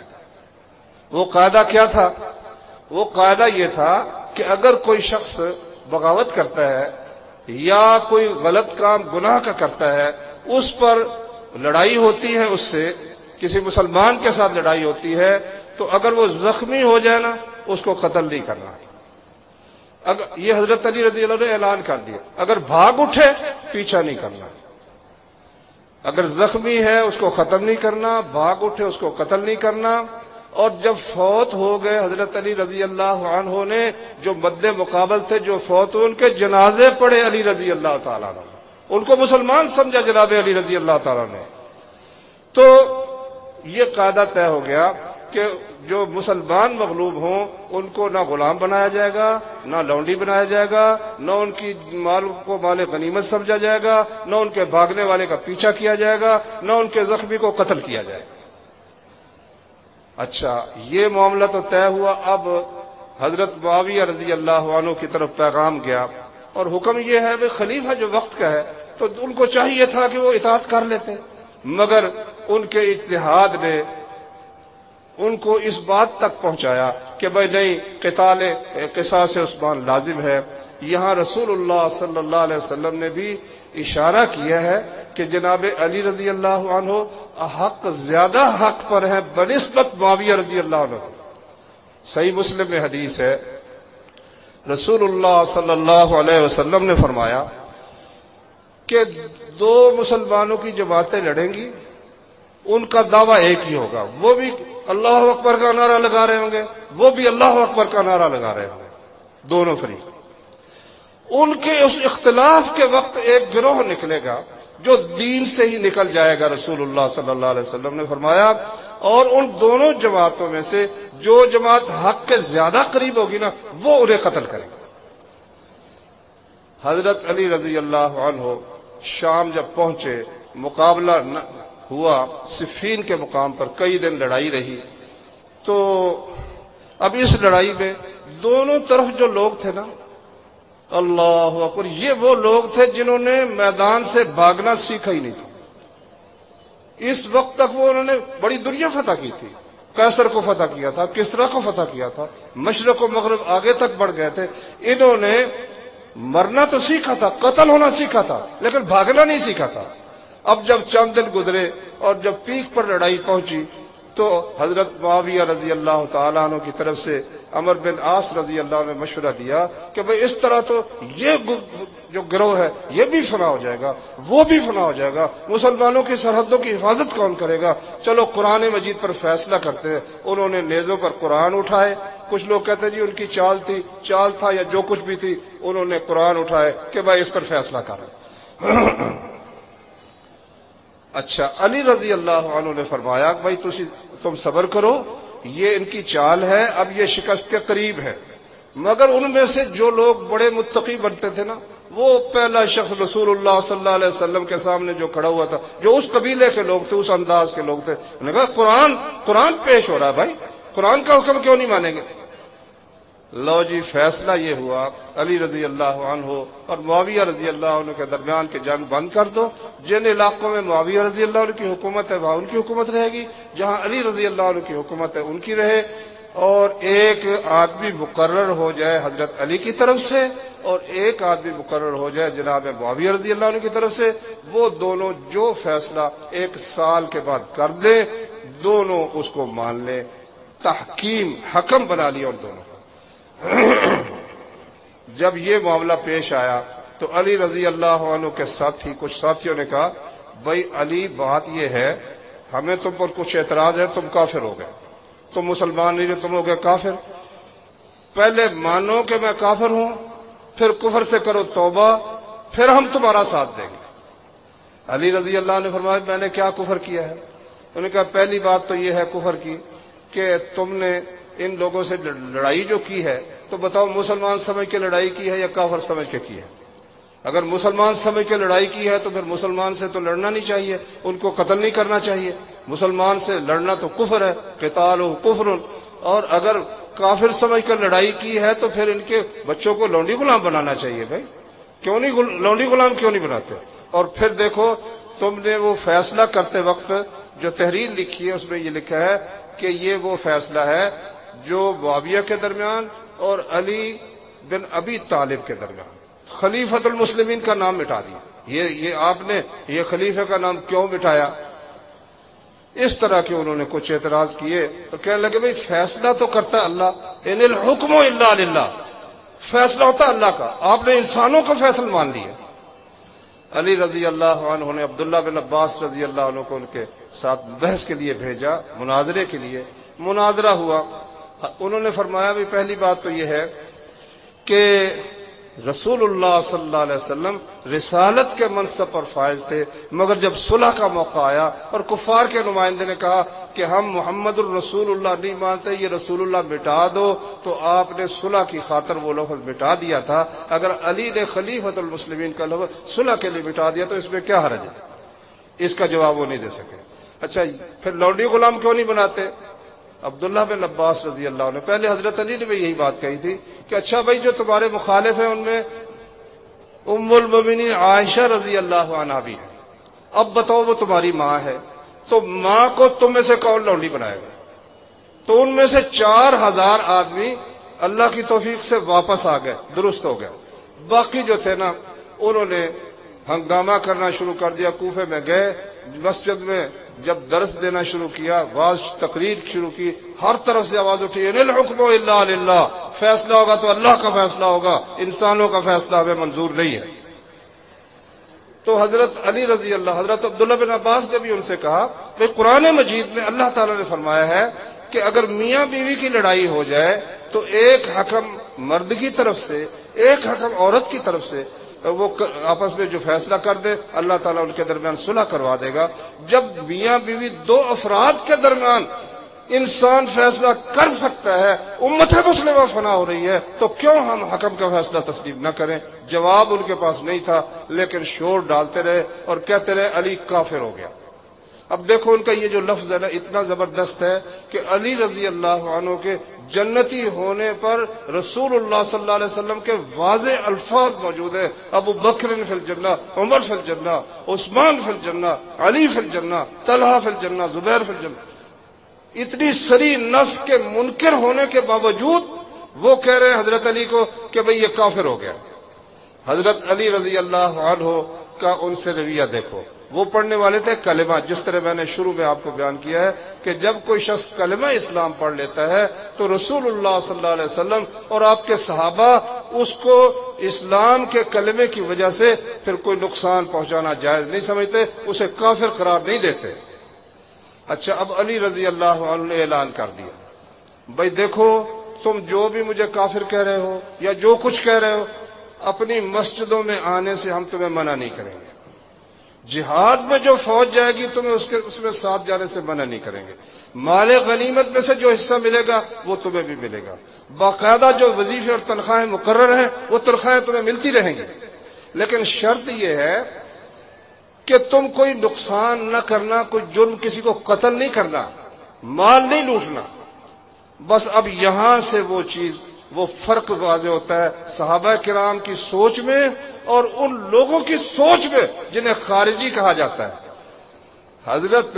وہ قاعدہ کیا تھا؟ وہ قاعدہ یہ تھا کہ اگر کوئی شخص بغاوت کرتا ہے یا کوئی غلط کام گناہ کا کرتا ہے، اس پر لڑائی ہوتی ہے، اس سے کسی مسلمان کے ساتھ لڑائی ہوتی ہے، تو اگر وہ زخمی ہو جائے نا اس کو قتل نہیں کرنا. اگر یہ حضرت علی رضی اللہ عنہ نے اعلان کر دیا، اگر بھاگ اٹھے پیچھا نہیں کرنا. اگر زخمی ہے اس کو ختم نہیں کرنا، بھاگ اٹھے اس کو قتل نہیں کرنا. اور جب فوت ہو گئے حضرت علی رضی اللہ عنہ نے، جو مد مقابل تھے جو فوت ہوئے، ان کے جنازے پڑھے علی رضی اللہ تعالیٰ عنہ. ان کو مسلمان سمجھا جناب علی رضی اللہ تعالیٰ نے. تو یہ قاعدہ طے ہو گیا کہ جو مسلمان مغلوب ہوں ان کو نہ غلام بنایا جائے گا، نہ لونڈی بنایا جائے گا، نہ ان کی مال کو مال غنیمت سمجھا جائے گا، نہ ان کے بھاگنے والے کا پیچھا کیا جائے گا، نہ ان کے زخمی کو قتل کیا جائے گا. اچھا، یہ معاملہ تو طے ہوا. اب حضرت معاویہ رضی اللہ عنہ کی طرف پیغام گیا اور حکم یہ ہے کہ خلیفہ جو وقت کا ہے تو ان کو چاہیے تھا کہ وہ اطاعت کر لیتے، مگر ان کے اجتہاد نے ان کو اس بات تک پہنچایا کہ بھائی نہیں، قتال قصاص عثمان لازم ہے. یہاں رسول اللہ صلی اللہ علیہ وسلم نے بھی اشارہ کیا ہے کہ جناب علی رضی اللہ عنہ حق زیادہ حق پر ہے بنسبت معاویہ رضی اللہ عنہ. صحیح مسلم میں حدیث ہے، رسول اللہ صلی اللہ علیہ وسلم نے فرمایا کہ دو مسلمانوں کی جماعتیں لڑیں گی، ان کا دعویٰ ایک ہی ہوگا. وہ بھی اللہ اکبر کا نعرہ لگا رہے ہوں گے، وہ بھی اللہ اکبر کا نعرہ لگا رہے ہوں گے، دونوں فریق. ان کے اس اختلاف کے وقت ایک گروہ نکلے گا جو دین سے ہی نکل جائے گا، رسول اللہ صلی اللہ علیہ وسلم نے فرمایا. اور ان دونوں جماعتوں میں سے جو جماعت حق کے زیادہ قریب ہوگی نا وہ انہیں قتل کرے گا. حضرت علی رضی اللہ عنہ شام جب پہنچے، مقابلہ ہوا صفین کے مقام پر، کئی دن لڑائی رہی. تو اب اس لڑائی میں دونوں طرف جو لوگ تھے نا، اللہ اکبر، یہ وہ لوگ تھے جنہوں نے میدان سے بھاگنا سیکھا ہی نہیں تھا. اس وقت تک وہ انہوں نے بڑی دنیا فتح کی تھی، قیصر کو فتح کیا تھا، کسرا کو فتح کیا تھا، مشرق و مغرب آگے تک بڑھ گئے تھے. انہوں نے مرنا تو سیکھا تھا، قتل ہونا سیکھا تھا، لیکن بھاگنا نہیں سیکھا تھا. اب جب چند دن گزرے اور جب پیک پر لڑائی پہنچی تو حضرت معاویہ رضی اللہ تعالیٰ عنہ کی طرف سے عمر بن عاص رضی اللہ عنہ نے مشورہ دیا کہ بھئی اس طرح تو یہ جو گروہ ہے یہ بھی فنا ہو جائے گا، وہ بھی فنا ہو جائے گا، مسلمانوں کی سرحدوں کی حفاظت کون کرے گا؟ چلو قرآن مجید پر فیصلہ کرتے ہیں. انہوں نے نیزوں پر قرآن اٹھائے. کچھ لوگ کہتے ہیں جی ان کی چال تھی، چال تھا یا جو کچھ بھی تھی، انہوں نے قرآن اٹھائے کہ بھائی اس پر فیصلہ کر. اچھا علی رضی اللہ عنہ نے فرمایا بھائی تم صبر کرو، یہ ان کی چال ہے، اب یہ شکست کے قریب ہے۔ مگر ان میں سے جو لوگ بڑے متقی بنتے تھے نا، وہ پہلا شخص رسول اللہ صلی اللہ علیہ وسلم کے سامنے جو کھڑا ہوا تھا، جو اس قبیلے کے لوگ تھے، اس انداز کے لوگ تھے، انہوں نے کہا قرآن قرآن پیش ہو رہا ہے بھائی، قرآن کا حکم کیوں نہیں مانیں گے؟ لو جی فیصلہ یہ ہوا علی رضی اللہ عنہ اور معاویہ رضی اللہ عنہ کے درمیان کے جنگ بند کر دو۔ جن علاقوں میں معاویہ رضی اللہ عنہ کی حکومت ہے وہاں ان کی حکومت رہے گی، جہاں علی رضی اللہ عنہ کی حکومت ہے ان کی رہے، اور ایک آدمی مقرر ہو جائے حضرت علی کی طرف سے اور ایک آدمی مقرر ہو جائے جناب معاویہ رضی اللہ عنہ کی طرف سے، وہ دونوں جو فیصلہ ایک سال کے بعد کر دیں دونوں اس کو مان لیں۔ تحکیم حکم بنا لیا ان دونوں کو۔ جب یہ معاملہ پیش آیا تو علی رضی اللہ عنہ کے ساتھی کچھ ساتھیوں نے کہا بھائی علی بات یہ ہے ہمیں تم پر کچھ اعتراض ہے، تم کافر ہو گئے، تم مسلمان نہیں، تم ہو گئے کافر، پہلے مانو کہ میں کافر ہوں، پھر کفر سے کرو توبہ، پھر ہم تمہارا ساتھ دیں گے۔ علی رضی اللہ عنہ نے فرمایا میں نے کیا کفر کیا ہے؟ انہوں نے کہا پہلی بات تو یہ ہے کفر کی کہ تم نے ان لوگوں سے لڑائی جو کی ہے، تو بتاؤ مسلمان سمجھ کے لڑائی کی ہے یا کافر سمجھ کے کی ہے؟ اگر مسلمان سمجھ کے لڑائی کی ہے تو پھر مسلمان سے تو لڑنا نہیں چاہیے، ان کو قتل نہیں کرنا چاہیے، مسلمان سے لڑنا تو کفر ہے، قتال کفر۔ اور اگر کافر سمجھ کر لڑائی کی ہے تو پھر ان کے بچوں کو لونڈی غلام بنانا چاہیے۔ بھائی کیوں نہیں لونڈی غلام کیوں نہیں بناتے؟ اور پھر دیکھو تم نے وہ فیصلہ کرتے وقت جو تحریر لکھی ہے اس میں یہ لکھا ہے کہ یہ وہ فیصلہ ہے جو معاویہ کے درمیان اور علی بن ابی طالب کے درمیان، خلیفۃ المسلمین کا نام مٹا دیا۔ یہ یہ آپ نے یہ خلیفہ کا نام کیوں مٹایا؟ اس طرح کے انہوں نے کچھ اعتراض کیے اور کہنے لگے بھئی فیصلہ تو کرتا ہے اللہ، ان الحکم الا للہ، فیصلہ ہوتا ہے اللہ کا، آپ نے انسانوں کا فیصلہ مان لیا۔ علی رضی اللہ عنہ نے عبداللہ بن عباس رضی اللہ عنہ کو ان کے ساتھ بحث کے لیے بھیجا، مناظرے کے لیے۔ مناظرہ ہوا، انہوں نے فرمایا بھی پہلی بات تو یہ ہے کہ رسول اللہ صلی اللہ علیہ وسلم رسالت کے منصب پر فائز تھے، مگر جب صلح کا موقع آیا اور کفار کے نمائندے نے کہا کہ ہم محمد الرسول اللہ نہیں مانتے، یہ رسول اللہ مٹا دو، تو آپ نے صلح کی خاطر وہ لفظ مٹا دیا تھا۔ اگر علی نے خلیفۃ المسلمین کا لفظ صلح کے لیے مٹا دیا تو اس میں کیا حرج ہے؟ اس کا جواب وہ نہیں دے سکے۔ اچھا پھر لونڈی غلام کیوں نہیں بناتے؟ عبداللہ بن عباس رضی اللہ عنہ، پہلے حضرت علی نے بھی یہی بات کہی تھی کہ اچھا بھائی جو تمہارے مخالف ہیں ان میں ام المومنین عائشہ رضی اللہ عنہا بھی ہے، اب بتاؤ وہ تمہاری ماں ہے، تو ماں کو تم میں سے کون لونڈی بنائے گا؟ تو ان میں سے چار ہزار آدمی اللہ کی توفیق سے واپس آ گئے، درست ہو گئے۔ باقی جو تھے نا انہوں نے ہنگامہ کرنا شروع کر دیا، کوفے میں گئے، مسجد میں جب درس دینا شروع کیا، واز تقریر شروع کی، ہر طرف سے آواز اٹھی ان الحکم الا للہ، فیصلہ ہوگا تو اللہ کا فیصلہ ہوگا، انسانوں کا فیصلہ ہمیں منظور نہیں ہے۔ تو حضرت علی رضی اللہ حضرت عبداللہ بن عباس نے بھی ان سے کہا کہ قرآن مجید میں اللہ تعالیٰ نے فرمایا ہے کہ اگر میاں بیوی کی لڑائی ہو جائے تو ایک حکم مرد کی طرف سے ایک حکم عورت کی طرف سے وہ آپس میں جو فیصلہ کر دے اللہ تعالیٰ ان کے درمیان صلح کروا دے گا۔ جب میاں بیوی دو افراد کے درمیان انسان فیصلہ کر سکتا ہے، امت مسلمہ فنا ہو رہی ہے، تو کیوں ہم حکم کا فیصلہ تسلیم نہ کریں؟ جواب ان کے پاس نہیں تھا، لیکن شور ڈالتے رہے اور کہتے رہے علی کافر ہو گیا۔ اب دیکھو ان کا یہ جو لفظ ہے نا اتنا زبردست ہے کہ علی رضی اللہ عنہ کے جنتی ہونے پر رسول اللہ صلی اللہ علیہ وسلم کے واضح الفاظ موجود ہیں، ابو بکر فی الجنہ، عمر فی الجنہ، عثمان فی الجنہ، علی فی الجنہ، طلحہ فی الجنہ، زبیر فی الجنہ۔ اتنی سری نص کے منکر ہونے کے باوجود وہ کہہ رہے ہیں حضرت علی کو کہ بھئی یہ کافر ہو گیا۔ حضرت علی رضی اللہ عنہ کا ان سے رویہ دیکھو، وہ پڑھنے والے تھے کلمہ، جس طرح میں نے شروع میں آپ کو بیان کیا ہے کہ جب کوئی شخص کلمہ اسلام پڑھ لیتا ہے تو رسول اللہ صلی اللہ علیہ وسلم اور آپ کے صحابہ اس کو اسلام کے کلمے کی وجہ سے پھر کوئی نقصان پہنچانا جائز نہیں سمجھتے، اسے کافر قرار نہیں دیتے۔ اچھا اب علی رضی اللہ عنہ نے اعلان کر دیا بھائی دیکھو تم جو بھی مجھے کافر کہہ رہے ہو یا جو کچھ کہہ رہے ہو، اپنی مسجدوں میں آنے سے ہم تمہیں منع نہیں کریں گے، جہاد میں جو فوج جائے گی تمہیں اس کے اس میں ساتھ جانے سے منع نہیں کریں گے. مال غنیمت میں سے جو حصہ ملے گا وہ تمہیں بھی ملے گا. باقاعدہ جو وظیفے اور تنخواہیں مقرر ہیں وہ تنخواہیں تمہیں ملتی رہیں گی. لیکن شرط یہ ہے کہ تم کوئی نقصان نہ کرنا, کوئی جرم, کسی کو قتل نہیں کرنا, مال نہیں لوٹنا. بس اب یہاں سے وہ چیز, وہ فرق واضح ہوتا ہے صحابہ کرام کی سوچ میں اور ان لوگوں کی سوچ میں جنہیں خارجی کہا جاتا ہے. حضرت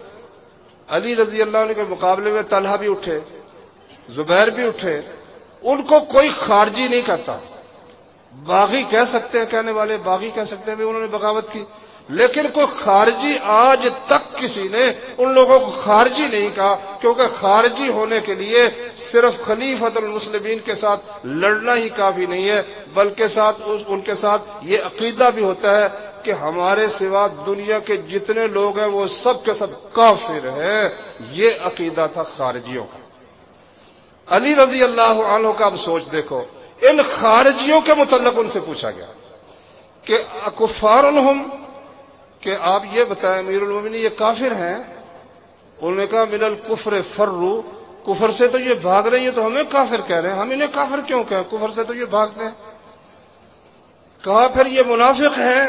علی رضی اللہ عنہ کے مقابلے میں طلحہ بھی اٹھے, زبیر بھی اٹھے, ان کو کوئی خارجی نہیں کہتا. باغی کہہ سکتے ہیں, کہنے والے باغی کہہ سکتے ہیں بھی انہوں نے بغاوت کی, لیکن کوئی خارجی آج تک کسی نے ان لوگوں کو خارجی نہیں کہا, کیونکہ خارجی ہونے کے لیے صرف خلیفۃ المسلمین کے ساتھ لڑنا ہی کافی نہیں ہے, بلکہ ساتھ ان کے ساتھ یہ عقیدہ بھی ہوتا ہے کہ ہمارے سوا دنیا کے جتنے لوگ ہیں وہ سب کے سب کافر ہیں. یہ عقیدہ تھا خارجیوں کا. علی رضی اللہ عنہ کا اب سوچ دیکھو, ان خارجیوں کے متعلق ان سے پوچھا گیا کہ کفارهم, کہ آپ یہ بتائیں امیر المومنین یہ کافر ہیں؟ انہوں نے کہا من الکفر فروا, کفر سے تو یہ بھاگ رہے ہیں, تو ہمیں کافر کہہ رہے ہیں, ہم انہیں کافر کیوں کہیں, کفر سے تو یہ بھاگتے ہیں. کہا پھر یہ منافق ہیں؟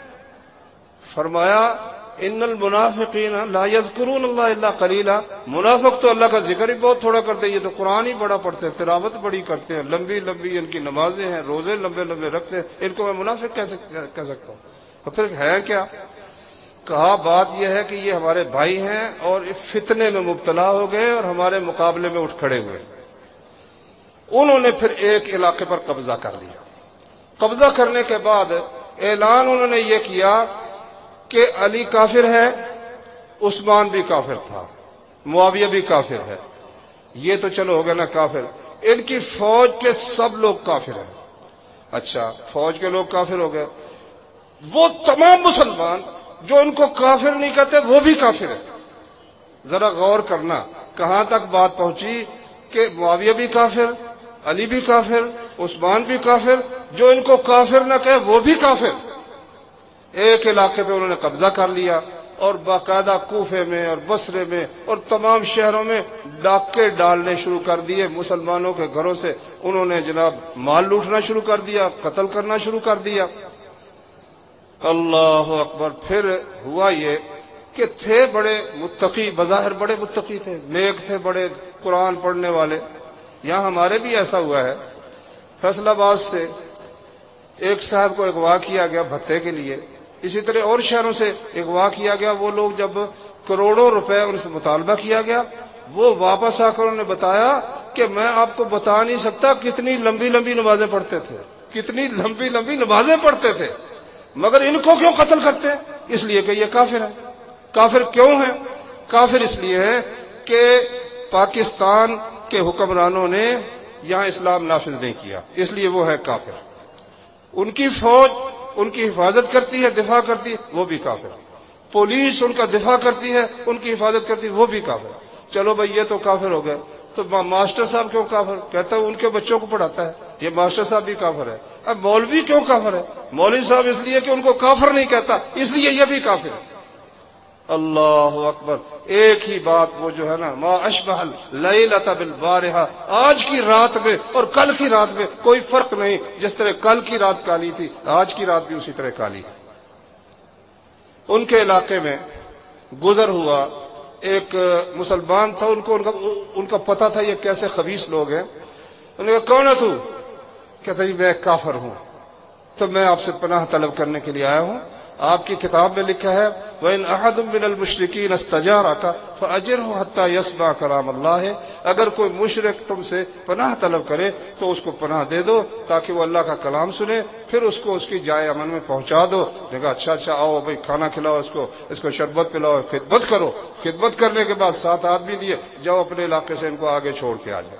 فرمایا ان المنافقین لا یذکرون اللہ الا قلیلا, منافق تو اللہ کا ذکر ہی بہت تھوڑا کرتے ہیں, یہ تو قرآن ہی بڑا پڑھتے ہیں, تلاوت بڑی کرتے ہیں, لمبی لمبی ان کی نمازیں ہیں, روزے لمبے لمبے رکھتے ہیں, ان کو میں منافق کیسے کہہ سکتا ہوں؟ تو پھر ہے کیا؟ کہا بات یہ ہے کہ یہ ہمارے بھائی ہیں اور فتنے میں مبتلا ہو گئے اور ہمارے مقابلے میں اٹھ کھڑے ہوئے. انہوں نے پھر ایک علاقے پر قبضہ کر لیا. قبضہ کرنے کے بعد اعلان انہوں نے یہ کیا کہ علی کافر ہے, عثمان بھی کافر تھا, معاویہ بھی کافر ہے, یہ تو چلو ہو گیا نا کافر, ان کی فوج کے سب لوگ کافر ہیں. اچھا فوج کے لوگ کافر ہو گئے, وہ تمام مسلمان جو ان کو کافر نہیں کہتے وہ بھی کافر ہے. ذرا غور کرنا کہاں تک بات پہنچی کہ معاویہ بھی کافر, علی بھی کافر, عثمان بھی کافر, جو ان کو کافر نہ کہے وہ بھی کافر. ایک علاقے پہ انہوں نے قبضہ کر لیا اور باقاعدہ کوفے میں اور بصرے میں اور تمام شہروں میں ڈاکے ڈالنے شروع کر دیے. مسلمانوں کے گھروں سے انہوں نے جناب مال لوٹنا شروع کر دیا, قتل کرنا شروع کر دیا. اللہ اکبر. پھر ہوا یہ کہ تھے بڑے متقی, بظاہر بڑے متقی تھے, نیک تھے, بڑے قرآن پڑھنے والے. یہاں ہمارے بھی ایسا ہوا ہے, فیصل آباد سے ایک صاحب کو اغوا کیا گیا بھتے کے لیے, اسی طرح اور شہروں سے اغوا کیا گیا. وہ لوگ جب کروڑوں روپے ان سے مطالبہ کیا گیا, وہ واپس آ کر انہوں نے بتایا کہ میں آپ کو بتا نہیں سکتا کتنی لمبی لمبی نمازیں پڑھتے تھے, کتنی لمبی لمبی نمازیں پڑھتے تھے, مگر ان کو کیوں قتل کرتے ہیں؟ اس لیے کہ یہ کافر ہیں. کافر کیوں ہیں؟ کافر اس لیے ہے کہ پاکستان کے حکمرانوں نے یہاں اسلام نافذ نہیں کیا, اس لیے وہ ہے کافر. ان کی فوج ان کی حفاظت کرتی ہے, دفاع کرتی ہے, وہ بھی کافر. پولیس ان کا دفاع کرتی ہے, ان کی حفاظت کرتی ہے, وہ بھی کافر. چلو بھائی یہ تو کافر ہو گئے, تو ماسٹر صاحب کیوں کافر؟ کہتا ہے ان کے بچوں کو پڑھاتا ہے, یہ ماسٹر صاحب بھی کافر ہے. اب مولوی کیوں کافر ہے؟ مولوی صاحب اس لیے کہ ان کو کافر نہیں کہتا, اس لیے یہ بھی کافر ہے. اللہ اکبر. ایک ہی بات وہ جو ہے نا, ما اشبہ اللیلۃ بالبارحہ, آج کی رات میں اور کل کی رات میں کوئی فرق نہیں. جس طرح کل کی رات کالی تھی, آج کی رات بھی اسی طرح کالی ہے. ان کے علاقے میں گزر ہوا ایک مسلمان تھا, ان کو ان کا, ان کا پتہ تھا یہ کیسے خبیث لوگ ہیں. انہوں نے کہا کون ہے تو؟ کہتا جی میں کافر ہوں, تو میں آپ سے پناہ طلب کرنے کے لیے آیا ہوں. آپ کی کتاب میں لکھا ہے وَإِنْ أَحَدٌ مِّنَ الْمُشْرِكِينَ اسْتَجَارَكَ فَأَجِرْهُ حَتَّى يَسْمَعَ كَلَامَ اللَّهِ. اگر کوئی مشرک تم سے پناہ طلب کرے تو اس کو پناہ دے دو تاکہ وہ اللہ کا کلام سنے, پھر اس کو اس کی جائے امن میں پہنچا دو. نے کہا اچھا اچھا آؤ بھائی, کھانا کھلاؤ اس کو, اس کو شربت پلاؤ, خدمت کرو. خدمت کرنے کے بعد سات آدمی دیے, جاؤ اپنے علاقے سے ان کو آگے چھوڑ کے آ جاؤ.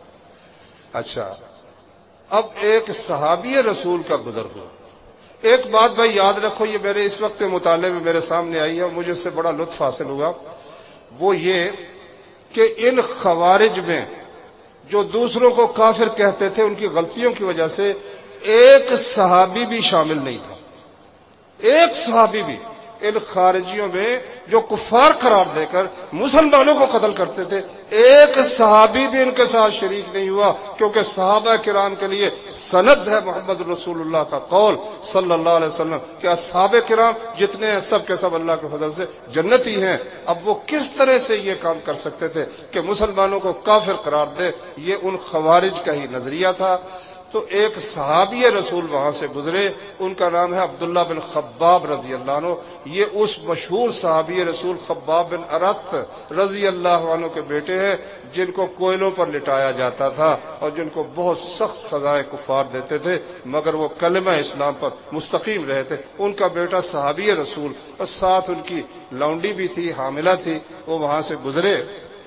اچھا اب ایک صحابی رسول کا گزر ہوا. ایک بات بھائی یاد رکھو, یہ میرے اس وقت مطالعے میں میرے سامنے آئی ہے اور مجھے اس سے بڑا لطف حاصل ہوا. وہ یہ کہ ان خوارج میں جو دوسروں کو کافر کہتے تھے, ان کی غلطیوں کی وجہ سے ایک صحابی بھی شامل نہیں تھا. ایک صحابی بھی ان خارجیوں میں جو کفار قرار دے کر مسلمانوں کو قتل کرتے تھے، ایک صحابی بھی ان کے ساتھ شریک نہیں ہوا، کیونکہ صحابہ کرام کے لیے سند ہے محمد رسول اللہ کا قول صلی اللہ علیہ وسلم کہ اصحاب کرام جتنے ہیں سب کے سب اللہ کے فضل سے جنتی ہیں۔ اب وہ کس طرح سے یہ کام کر سکتے تھے کہ مسلمانوں کو کافر قرار دے؟ یہ ان خوارج کا ہی نظریہ تھا۔ تو ایک صحابی رسول وہاں سے گزرے، ان کا نام ہے عبداللہ بن خباب رضی اللہ عنہ۔ یہ اس مشہور صحابی رسول خباب بن ارت رضی اللہ عنہ کے بیٹے ہیں جن کو کوئلوں پر لٹایا جاتا تھا اور جن کو بہت سخت سزائیں کفار دیتے تھے، مگر وہ کلمہ اسلام پر مستقیم رہے تھے۔ ان کا بیٹا صحابی رسول اور ساتھ ان کی لونڈی بھی تھی، حاملہ تھی، وہ وہاں سے گزرے۔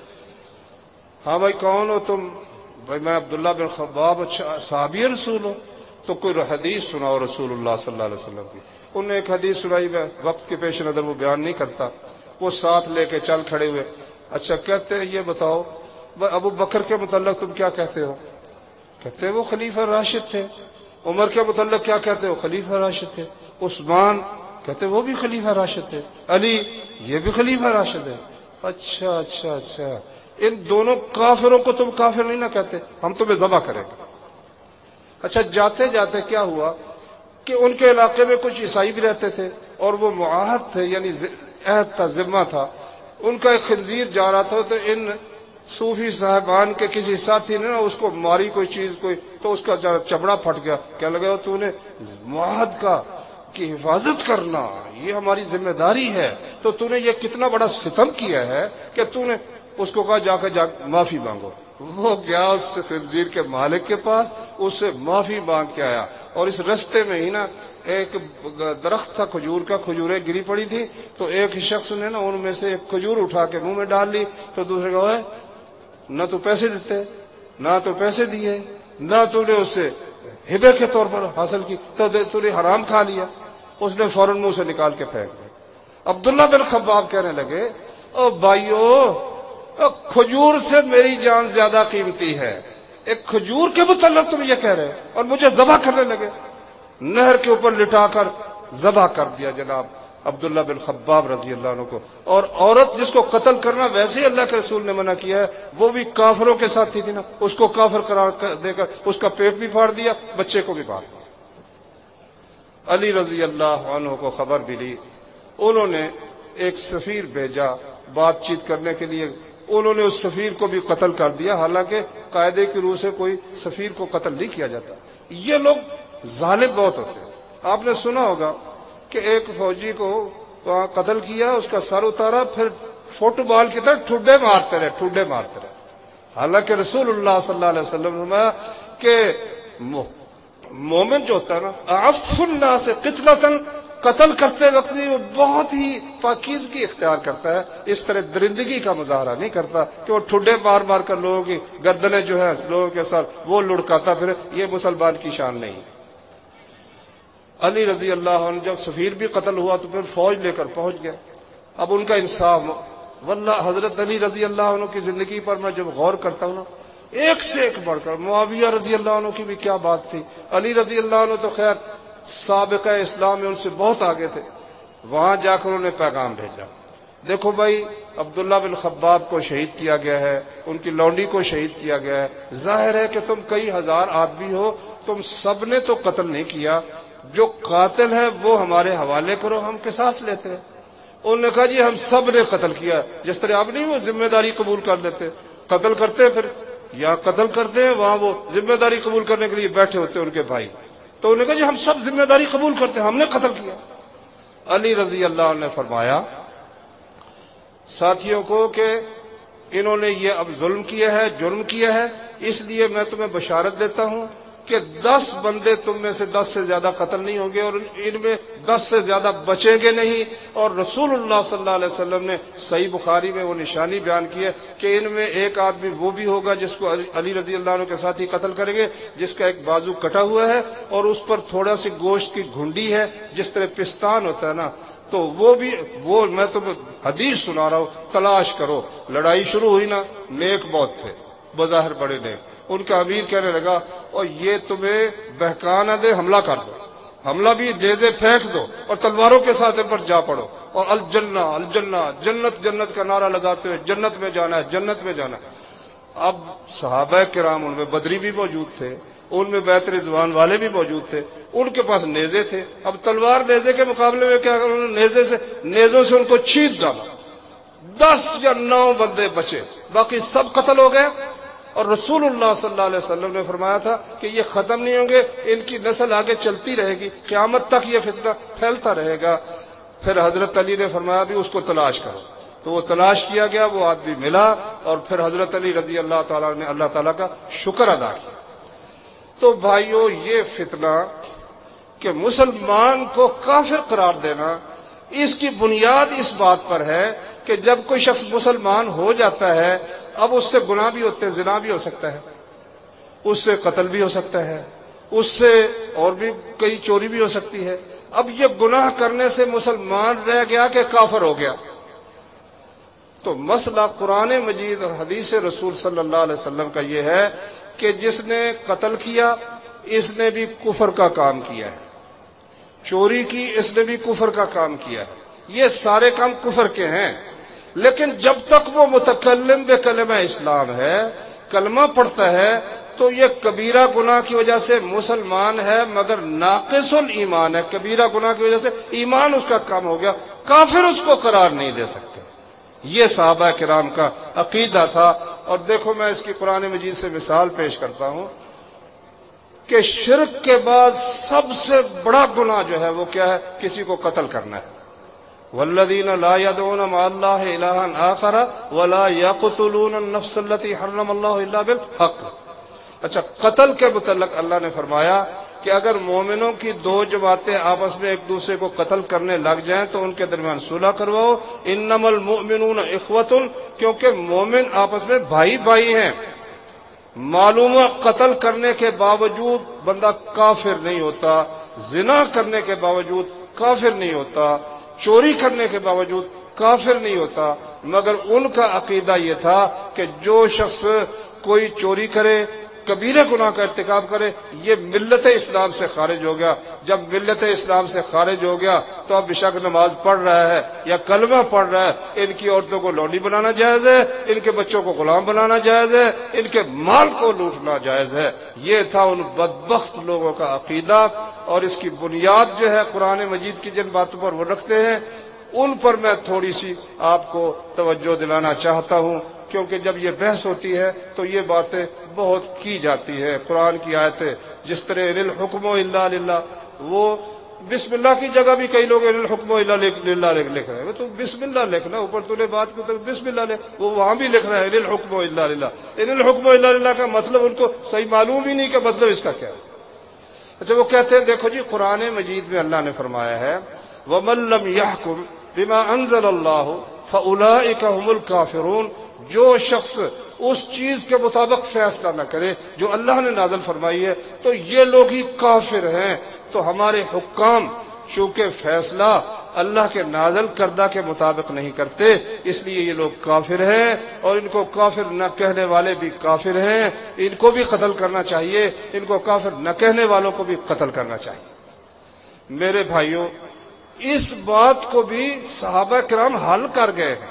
ہاں بھائی کون ہو تم؟ بھائی میں عبداللہ بن خباب، صحابی رسول ہوں، تو کوئی حدیث سناؤ رسول اللہ صلی اللہ علیہ وسلم کی۔ انہوں نے ایک حدیث سنائی، میں وقت کے پیش نظر وہ بیان نہیں کرتا، وہ ساتھ لے کے چل کھڑے ہوئے۔ اچھا کہتے ہیں یہ بتاؤ ابو بکر کے متعلق تم کیا کہتے ہو؟ کہتے ہیں وہ خلیفہ راشد تھے۔ عمر کے متعلق کیا کہتے ہو؟ خلیفہ راشد تھے۔ عثمان کہتے ہیں وہ بھی خلیفہ راشد تھے۔ علی یہ بھی خلیفہ راشد ہے۔ اچھا اچھا اچھا، ان دونوں کافروں کو تم کافر نہیں نہ کہتے، ہم تمہیں ذبح کریں گے۔ اچھا جاتے جاتے کیا ہوا کہ ان کے علاقے میں کچھ عیسائی بھی رہتے تھے اور وہ معاہد تھے، یعنی عہد تھا، ذمہ تھا۔ ان کا ایک خنزیر جا رہا تھا تو ان صوفی صاحبان کے کسی ساتھی نے نا اس کو ماری کوئی چیز کوئی، تو اس کا چمڑا پھٹ گیا۔ کیا لگا تو نے معاہد کا کی حفاظت کرنا یہ ہماری ذمہ داری ہے، تو تو نے یہ کتنا بڑا ستم کیا ہے کہ تو نے اس کو کہا جا کے جا معافی مانگو۔ وہ گیا اس خنزیر کے مالک کے پاس، اس سے معافی مانگ کے آیا، اور اس رستے میں ہی نا ایک درخت تھا کھجور کا، کھجوریں گری پڑی تھی، تو ایک شخص نے نا ان میں سے ایک کھجور اٹھا کے منہ میں ڈال لی، تو دوسرے کو ہے نہ تو پیسے دیتے، نہ تو پیسے دیے، نہ تو نے اسے ہبے کے طور پر حاصل کی، تو نے حرام کھا لیا۔ اس نے فوراً منہ سے نکال کے پھینک دیا۔ عبداللہ بن خباب کہنے لگے او بھائیو، کھجور سے میری جان زیادہ قیمتی ہے، ایک کھجور کے متعلق تم یہ کہہ رہے اور مجھے ذبح کرنے لگے۔ نہر کے اوپر لٹا کر ذبح کر دیا جناب عبداللہ بن خباب رضی اللہ عنہ کو۔ اور عورت جس کو قتل کرنا ویسے ہی اللہ کے رسول نے منع کیا ہے، وہ بھی کافروں کے ساتھی تھی نا، اس کو کافر قرار دے کر اس کا پیٹ بھی پھاڑ دیا، بچے کو بھی پھاڑ دیا۔ علی رضی اللہ عنہ کو خبر ملی، انہوں نے ایک سفیر بھیجا بات چیت کرنے کے لیے، انہوں نے اس سفیر کو بھی قتل کر دیا، حالانکہ قاعدے کی روح سے کوئی سفیر کو قتل نہیں کیا جاتا۔ یہ لوگ ظالم بہت ہوتے ہیں۔ آپ نے سنا ہوگا کہ ایک فوجی کو وہاں قتل کیا، اس کا سر اتارا، پھر فٹ بال کی طرح ٹھڈے مارتے رہے ٹھڈے مارتے رہے حالانکہ رسول اللہ صلی اللہ علیہ وسلم نے فرمایا کہ مومن جو ہوتا ہے نا اعف الناس سے قتلۃً، قتل کرتے وقت بھی وہ بہت ہی پاکیزگی اختیار کرتا ہے، اس طرح درندگی کا مظاہرہ نہیں کرتا کہ وہ ٹھڈے مار مار کر لوگوں کی گردنیں جو ہیں لوگوں کے سر وہ لڑکاتا پھر، یہ مسلمان کی شان نہیں۔ علی رضی اللہ عنہ جب سفیر بھی قتل ہوا تو پھر فوج لے کر پہنچ گیا۔ اب ان کا انصاف، واللہ حضرت علی رضی اللہ عنہ کی زندگی پر میں جب غور کرتا ہوں نا، ایک سے ایک بڑھ کر معاویہ رضی اللہ عنہ کی بھی کیا بات تھی۔ علی رضی اللہ عنہ تو خیر سابقہ اسلام میں ان سے بہت آگے تھے، وہاں جا کر انہوں نے پیغام بھیجا، دیکھو بھائی عبداللہ بن خباب کو شہید کیا گیا ہے، ان کی لونڈی کو شہید کیا گیا ہے، ظاہر ہے کہ تم کئی ہزار آدمی ہو، تم سب نے تو قتل نہیں کیا، جو قاتل ہے وہ ہمارے حوالے کرو، ہم قصاص لیتے ہیں۔ انہوں نے کہا جی ہم سب نے قتل کیا، جس طرح آپ نہیں وہ ذمہ داری قبول کر لیتے، قتل کرتے پھر یا قتل کرتے ہیں وہاں وہ ذمہ داری قبول کرنے کے لیے بیٹھے ہوتے ہیں ان کے بھائی، تو انہوں نے کہا جی ہم سب ذمہ داری قبول کرتے ہیں، ہم نے قتل کیا۔ علی رضی اللہ عنہ نے فرمایا ساتھیوں کو کہ انہوں نے یہ اب ظلم کیا ہے، جرم کیا ہے، اس لیے میں تمہیں بشارت دیتا ہوں کہ دس بندے تم میں سے دس سے زیادہ قتل نہیں ہوں گے اور ان میں دس سے زیادہ بچیں گے نہیں۔ اور رسول اللہ صلی اللہ علیہ وسلم نے صحیح بخاری میں وہ نشانی بیان کی ہے کہ ان میں ایک آدمی وہ بھی ہوگا جس کو علی رضی اللہ عنہ کے ساتھ ہی قتل کریں گے، جس کا ایک بازو کٹا ہوا ہے اور اس پر تھوڑا سی گوشت کی گھنڈی ہے، جس طرح پستان ہوتا ہے نا، تو وہ بھی وہ میں تمہیں حدیث سنا رہا ہوں، تلاش کرو۔ لڑائی شروع ہوئی نا، نیک بہت تھے، بظاہر بڑے نیک۔ ان کا امیر کہنے لگا اور یہ تمہیں بہکا نہ دے، حملہ کر دو، حملہ بھی نیزے پھینک دو اور تلواروں کے ساتھ ان پر جا پڑو اور الجنہ الجنہ جنت جنت کا نعرہ لگاتے ہوئے جنت میں جانا ہے جنت میں جانا ہے۔ اب صحابہ کرام ان میں بدری بھی موجود تھے، ان میں بیت رضوان والے بھی موجود تھے، ان کے پاس نیزے تھے۔ اب تلوار نیزے کے مقابلے میں کیا انہوں نے نیزے سے نیزوں سے ان کو چھید ڈالا، دس یا نو بندے بچے، باقی سب قتل ہو گئے۔ اور رسول اللہ صلی اللہ علیہ وسلم نے فرمایا تھا کہ یہ ختم نہیں ہوں گے، ان کی نسل آگے چلتی رہے گی، قیامت تک یہ فتنہ پھیلتا رہے گا۔ پھر حضرت علی نے فرمایا بھی اس کو تلاش کرو، تو وہ تلاش کیا گیا، وہ آدمی ملا، اور پھر حضرت علی رضی اللہ تعالیٰ نے اللہ تعالیٰ کا شکر ادا کیا۔ تو بھائیو، یہ فتنہ کہ مسلمان کو کافر قرار دینا، اس کی بنیاد اس بات پر ہے کہ جب کوئی شخص مسلمان ہو جاتا ہے، اب اس سے گناہ بھی ہوتے ہیں، زنا بھی ہو سکتا ہے، اس سے قتل بھی ہو سکتا ہے، اس سے اور بھی کئی چوری بھی ہو سکتی ہے۔ اب یہ گناہ کرنے سے مسلمان رہ گیا کہ کافر ہو گیا؟ تو مسئلہ قرآن مجید اور حدیث رسول صلی اللہ علیہ وسلم کا یہ ہے کہ جس نے قتل کیا اس نے بھی کفر کا کام کیا ہے، چوری کی اس نے بھی کفر کا کام کیا ہے، یہ سارے کام کفر کے ہیں۔ لیکن جب تک وہ متکلم بے کلمہ اسلام ہے، کلمہ پڑھتا ہے، تو یہ کبیرہ گناہ کی وجہ سے مسلمان ہے مگر ناقص الایمان ہے، کبیرہ گناہ کی وجہ سے ایمان اس کا کم ہو گیا، کافر اس کو قرار نہیں دے سکتے۔ یہ صحابہ کرام کا عقیدہ تھا۔ اور دیکھو، میں اس کی قرآن مجید سے مثال پیش کرتا ہوں کہ شرک کے بعد سب سے بڑا گناہ جو ہے وہ کیا ہے؟ کسی کو قتل کرنا ہے۔ والذین لا يدعون مع اللہ الہا آخر ولا يقتلون النفس التي حرم اللہ الا بالحق۔ اچھا، قتل کے متعلق اللہ نے فرمایا کہ اگر مومنوں کی دو جماعتیں آپس میں ایک دوسرے کو قتل کرنے لگ جائیں تو ان کے درمیان صلح کرواؤ۔ انما المؤمنون اخوۃ، کیونکہ مومن آپس میں بھائی بھائی ہیں۔ معلوم قتل کرنے کے باوجود بندہ کافر نہیں ہوتا، زنا کرنے کے باوجود کافر نہیں ہوتا، چوری کرنے کے باوجود کافر نہیں ہوتا، مگر ان کا عقیدہ یہ تھا کہ جو شخص کوئی چوری کرے، کبیرہ گناہ کا ارتکاب کرے، یہ ملت اسلام سے خارج ہو گیا۔ جب ملت اسلام سے خارج ہو گیا تو اب بے شک نماز پڑھ رہا ہے یا کلمہ پڑھ رہا ہے، ان کی عورتوں کو لونڈی بنانا جائز ہے، ان کے بچوں کو غلام بنانا جائز ہے، ان کے مال کو لوٹنا جائز ہے۔ یہ تھا ان بدبخت لوگوں کا عقیدہ، اور اس کی بنیاد جو ہے قرآن مجید کی جن باتوں پر وہ رکھتے ہیں، ان پر میں تھوڑی سی آپ کو توجہ دلانا چاہتا ہوں، کیونکہ جب یہ بحث ہوتی ہے تو یہ باتیں بہت کی جاتی ہے۔ قرآن کی آیتیں جس طرح ان الحکم الا للہ، وہ بسم اللہ کی جگہ بھی کئی لوگ ان الحکم الا للہ لکھ رہے ہیں، تو بسم اللہ لکھنا، اوپر تو نے بات کو تو بسم اللہ لکھ، وہ وہاں بھی لکھ رہے ہیں ان الحکم الا للہ۔ ان الحکم الا للہ کا مطلب ان کو صحیح معلوم ہی نہیں کہ مطلب اس کا کیا ہے۔ اچھا، وہ کہتے ہیں دیکھو جی، قرآن مجید میں اللہ نے فرمایا ہے وَمَن لَّمْ يَحْكُمْ بِمَا أَنزَلَ اللَّهُ فَأُولَٰئِكَ هُمُ الْكَافِرُونَ۔ جو شخص اس چیز کے مطابق فیصلہ نہ کرے جو اللہ نے نازل فرمائی ہے تو یہ لوگ ہی کافر ہیں۔ تو ہمارے حکام چونکہ فیصلہ اللہ کے نازل کردہ کے مطابق نہیں کرتے، اس لیے یہ لوگ کافر ہیں، اور ان کو کافر نہ کہنے والے بھی کافر ہیں، ان کو بھی قتل کرنا چاہیے، ان کو کافر نہ کہنے والوں کو بھی قتل کرنا چاہیے۔ میرے بھائیوں، اس بات کو بھی صحابہ کرام حل کر گئے ہیں۔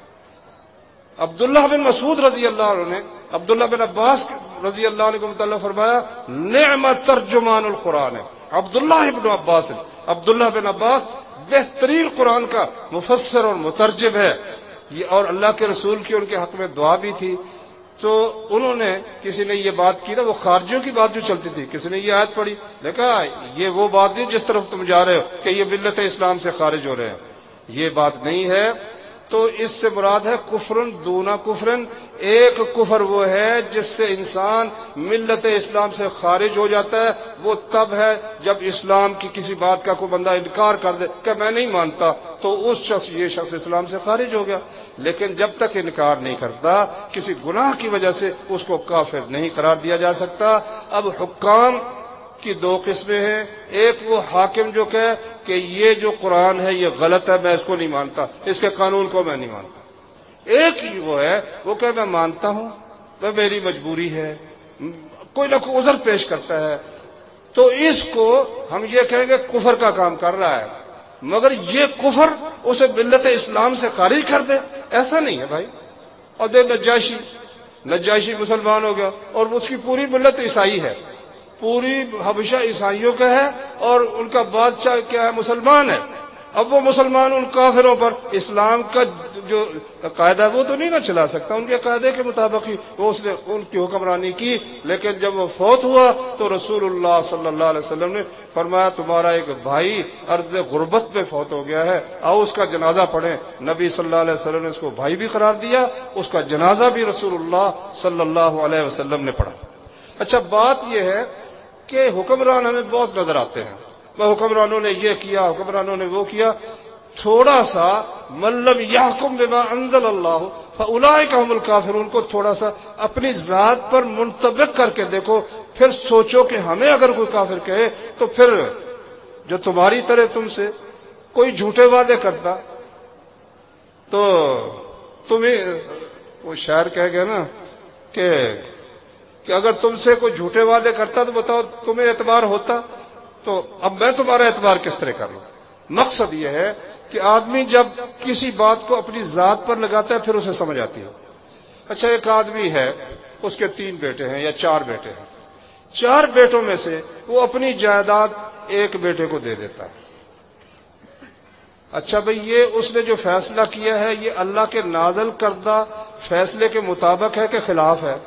عبداللہ بن مسعود رضی اللہ عنہ نے عبداللہ بن عباس رضی اللہ عنہ کو متعلق فرمایا نعم ترجمان القرآن ہے عبداللہ بن عباس۔ عبداللہ بن عباس بہترین قرآن کا مفسر اور مترجم ہے، اور اللہ کے رسول کی ان کے حق میں دعا بھی تھی۔ تو انہوں نے، کسی نے یہ بات کی نا، وہ خارجیوں کی بات جو چلتی تھی، کسی نے یہ آیت پڑھی، دیکھا یہ وہ بات نہیں جس طرف تم جا رہے ہو کہ یہ ملت اسلام سے خارج ہو رہے ہیں، یہ بات نہیں ہے۔ تو اس سے مراد ہے کفرن دونا کفرن، ایک کفر وہ ہے جس سے انسان ملت اسلام سے خارج ہو جاتا ہے، وہ تب ہے جب اسلام کی کسی بات کا کوئی بندہ انکار کر دے کہ میں نہیں مانتا، تو اس شخص یہ شخص اسلام سے خارج ہو گیا۔ لیکن جب تک انکار نہیں کرتا، کسی گناہ کی وجہ سے اس کو کافر نہیں قرار دیا جا سکتا۔ اب حکام کی دو قسمیں ہیں، ایک وہ حاکم جو کہے کہ یہ جو قرآن ہے یہ غلط ہے، میں اس کو نہیں مانتا، اس کے قانون کو میں نہیں مانتا۔ ایک ہی وہ ہے وہ کہ میں مانتا ہوں، وہ میری مجبوری ہے، کوئی نہ کوئی عذر پیش کرتا ہے، تو اس کو ہم یہ کہیں گے کفر کا کام کر رہا ہے۔ مگر یہ کفر اسے ملت اسلام سے خارج کر دے، ایسا نہیں ہے بھائی۔ اور دیکھ نجاشی نجاشی مسلمان ہو گیا اور اس کی پوری ملت عیسائی ہے، پوری حبشہ عیسائیوں کا ہے، اور ان کا بادشاہ کیا ہے؟ مسلمان ہے۔ اب وہ مسلمان ان کافروں پر اسلام کا جو قاعدہ ہے وہ تو نہیں نہ چلا سکتا، ان کے قاعدے کے مطابق ہی وہ اس نے ان کی حکمرانی کی۔ لیکن جب وہ فوت ہوا تو رسول اللہ صلی اللہ علیہ وسلم نے فرمایا تمہارا ایک بھائی عرض غربت میں فوت ہو گیا ہے، آؤ اس کا جنازہ پڑھیں۔ نبی صلی اللہ علیہ وسلم نے اس کو بھائی بھی قرار دیا، اس کا جنازہ بھی رسول اللہ صلی اللہ علیہ وسلم نے پڑھا۔ اچھا، بات یہ ہے کہ حکمران ہمیں بہت نظر آتے ہیں، وہ حکمرانوں نے یہ کیا، حکمرانوں نے وہ کیا، تھوڑا سا من لم یحکم بما انزل اللہ فاولئک هم الکافرون کو تھوڑا سا اپنی ذات پر منطبق کر کے دیکھو، پھر سوچو کہ ہمیں اگر کوئی کافر کہے تو پھر جو تمہاری طرح تم سے کوئی جھوٹے وعدے کرتا تو تمہیں وہ شاعر کہہ گیا نا کہ کہ اگر تم سے کوئی جھوٹے وعدے کرتا تو بتاؤ تمہیں اعتبار ہوتا، تو اب میں تمہارا اعتبار کس طرح کر لوں۔ مقصد یہ ہے کہ آدمی جب کسی بات کو اپنی ذات پر لگاتا ہے پھر اسے سمجھ آتی ہے۔ اچھا، ایک آدمی ہے، اس کے تین بیٹے ہیں یا چار بیٹے ہیں، چار بیٹوں میں سے وہ اپنی جائیداد ایک بیٹے کو دے دیتا ہے۔ اچھا بھئی، یہ اس نے جو فیصلہ کیا ہے یہ اللہ کے نازل کردہ فیصلے کے مطابق ہے کہ خلاف ہے؟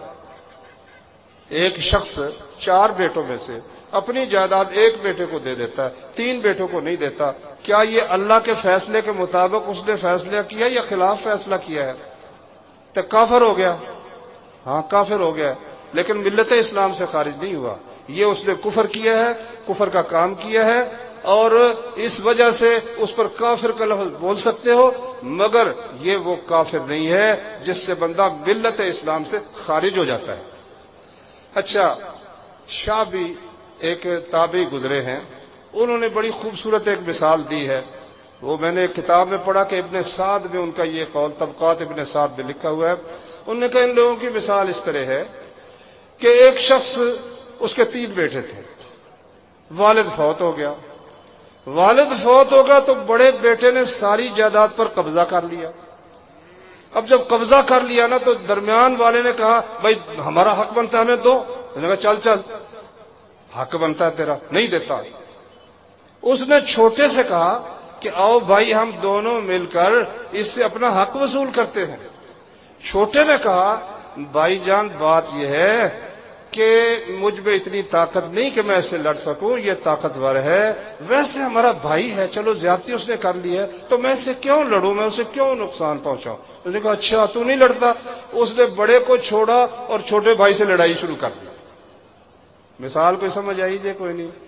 ایک شخص چار بیٹوں میں سے اپنی جائیداد ایک بیٹے کو دے دیتا ہے، تین بیٹوں کو نہیں دیتا، کیا یہ اللہ کے فیصلے کے مطابق اس نے فیصلہ کیا یا خلاف فیصلہ کیا ہے؟ تو کافر ہو گیا، ہاں کافر ہو گیا، لیکن ملت اسلام سے خارج نہیں ہوا۔ یہ اس نے کفر کیا ہے، کفر کا کام کیا ہے، اور اس وجہ سے اس پر کافر کا لفظ بول سکتے ہو، مگر یہ وہ کافر نہیں ہے جس سے بندہ ملت اسلام سے خارج ہو جاتا ہے۔ اچھا، شاہ بھی ایک تابعی گزرے ہیں، انہوں نے بڑی خوبصورت ایک مثال دی ہے، وہ میں نے ایک کتاب میں پڑھا کہ ابن سعد میں ان کا یہ قول طبقات ابن سعد میں لکھا ہوا ہے۔ انہوں نے کہا ان لوگوں کی مثال اس طرح ہے کہ ایک شخص، اس کے تین بیٹے تھے، والد فوت ہو گیا، والد فوت ہو گیا تو بڑے بیٹے نے ساری جائیداد پر قبضہ کر لیا۔ اب جب قبضہ کر لیا نا تو درمیان والے نے کہا بھائی ہمارا حق بنتا ہے ہمیں دو، انہوں نے کہا چل چل حق بنتا ہے تیرا، نہیں دیتا۔ اس نے چھوٹے سے کہا کہ آؤ بھائی ہم دونوں مل کر اس سے اپنا حق وصول کرتے ہیں۔ چھوٹے نے کہا بھائی جان بات یہ ہے کہ مجھ میں اتنی طاقت نہیں کہ میں اس سے لڑ سکوں، یہ طاقتور ہے، ویسے ہمارا بھائی ہے، چلو زیادتی اس نے کر لی ہے تو میں اس سے کیوں لڑوں، میں اسے کیوں نقصان پہنچاؤں۔ اس نے کہا اچھا تو نہیں لڑتا۔ اس نے بڑے کو چھوڑا اور چھوٹے بھائی سے لڑائی شروع کر دی۔ مثال کوئی سمجھ آئی جائے؟ کوئی نہیں۔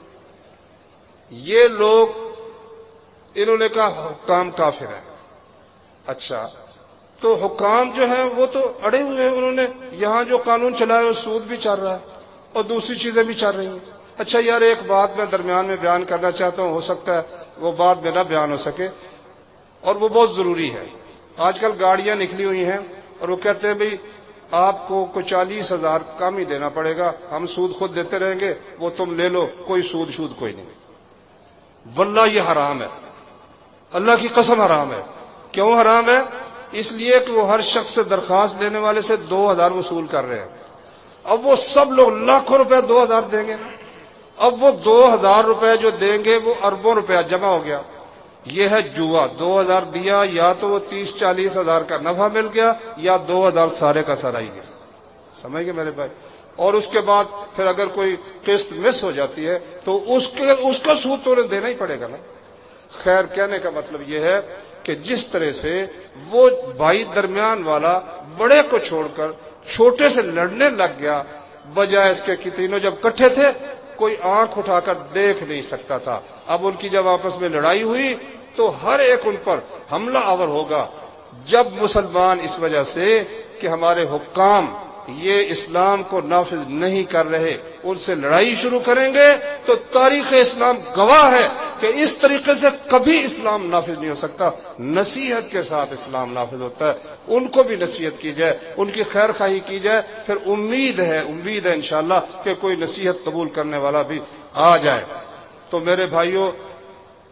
یہ لوگ، انہوں نے کہا حکام کافر ہے۔ اچھا، تو حکام جو ہیں وہ تو اڑے ہوئے ہیں، انہوں نے یہاں جو قانون چلایا ہے سود بھی چل رہا ہے اور دوسری چیزیں بھی چل رہی ہیں۔ اچھا یار، ایک بات میں درمیان میں بیان کرنا چاہتا ہوں، ہو سکتا ہے وہ بات میں نہ بیان ہو سکے اور وہ بہت ضروری ہے۔ آج کل گاڑیاں نکلی ہوئی ہیں اور وہ کہتے ہیں بھئی آپ کو کوئی چالیس ہزار کم ہی دینا پڑے گا، ہم سود خود دیتے رہیں گے، وہ تم لے لو، کوئی سود شود کوئی نہیں۔ واللہ یہ حرام ہے، اللہ کی قسم حرام ہے۔ کیوں حرام ہے؟ اس لیے کہ وہ ہر شخص سے درخواست لینے والے سے دو ہزار وصول کر رہے ہیں۔ اب وہ سب لوگ لاکھوں روپے دو ہزار دیں گے نا، اب وہ دو ہزار روپے جو دیں گے وہ اربوں روپیہ جمع ہو گیا۔ یہ ہے جوا، دو ہزار دیا یا تو وہ تیس چالیس ہزار کا نفع مل گیا یا دو ہزار سارے کا سارا ہی گیا۔ سمجھ گئے میرے بھائی؟ اور اس کے بعد پھر اگر کوئی قسط مس ہو جاتی ہے تو اس کے اس کا سود تو انہیں دینا ہی پڑے گا نا۔ خیر، کہنے کا مطلب یہ ہے کہ جس طرح سے وہ بھائی درمیان والا بڑے کو چھوڑ کر چھوٹے سے لڑنے لگ گیا، بجائے اس کے کہ تینوں جب کٹھے تھے کوئی آنکھ اٹھا کر دیکھ نہیں سکتا تھا، اب ان کی جب آپس میں لڑائی ہوئی تو ہر ایک ان پر حملہ آور ہوگا۔ جب مسلمان اس وجہ سے کہ ہمارے حکام یہ اسلام کو نافذ نہیں کر رہے ان سے لڑائی شروع کریں گے تو تاریخ اسلام گواہ ہے کہ اس طریقے سے کبھی اسلام نافذ نہیں ہو سکتا۔ نصیحت کے ساتھ اسلام نافذ ہوتا ہے، ان کو بھی نصیحت کی جائے، ان کی خیر خواہی کی جائے، پھر امید ہے امید ہے انشاءاللہ کہ کوئی نصیحت قبول کرنے والا بھی آ جائے۔ تو میرے بھائیوں،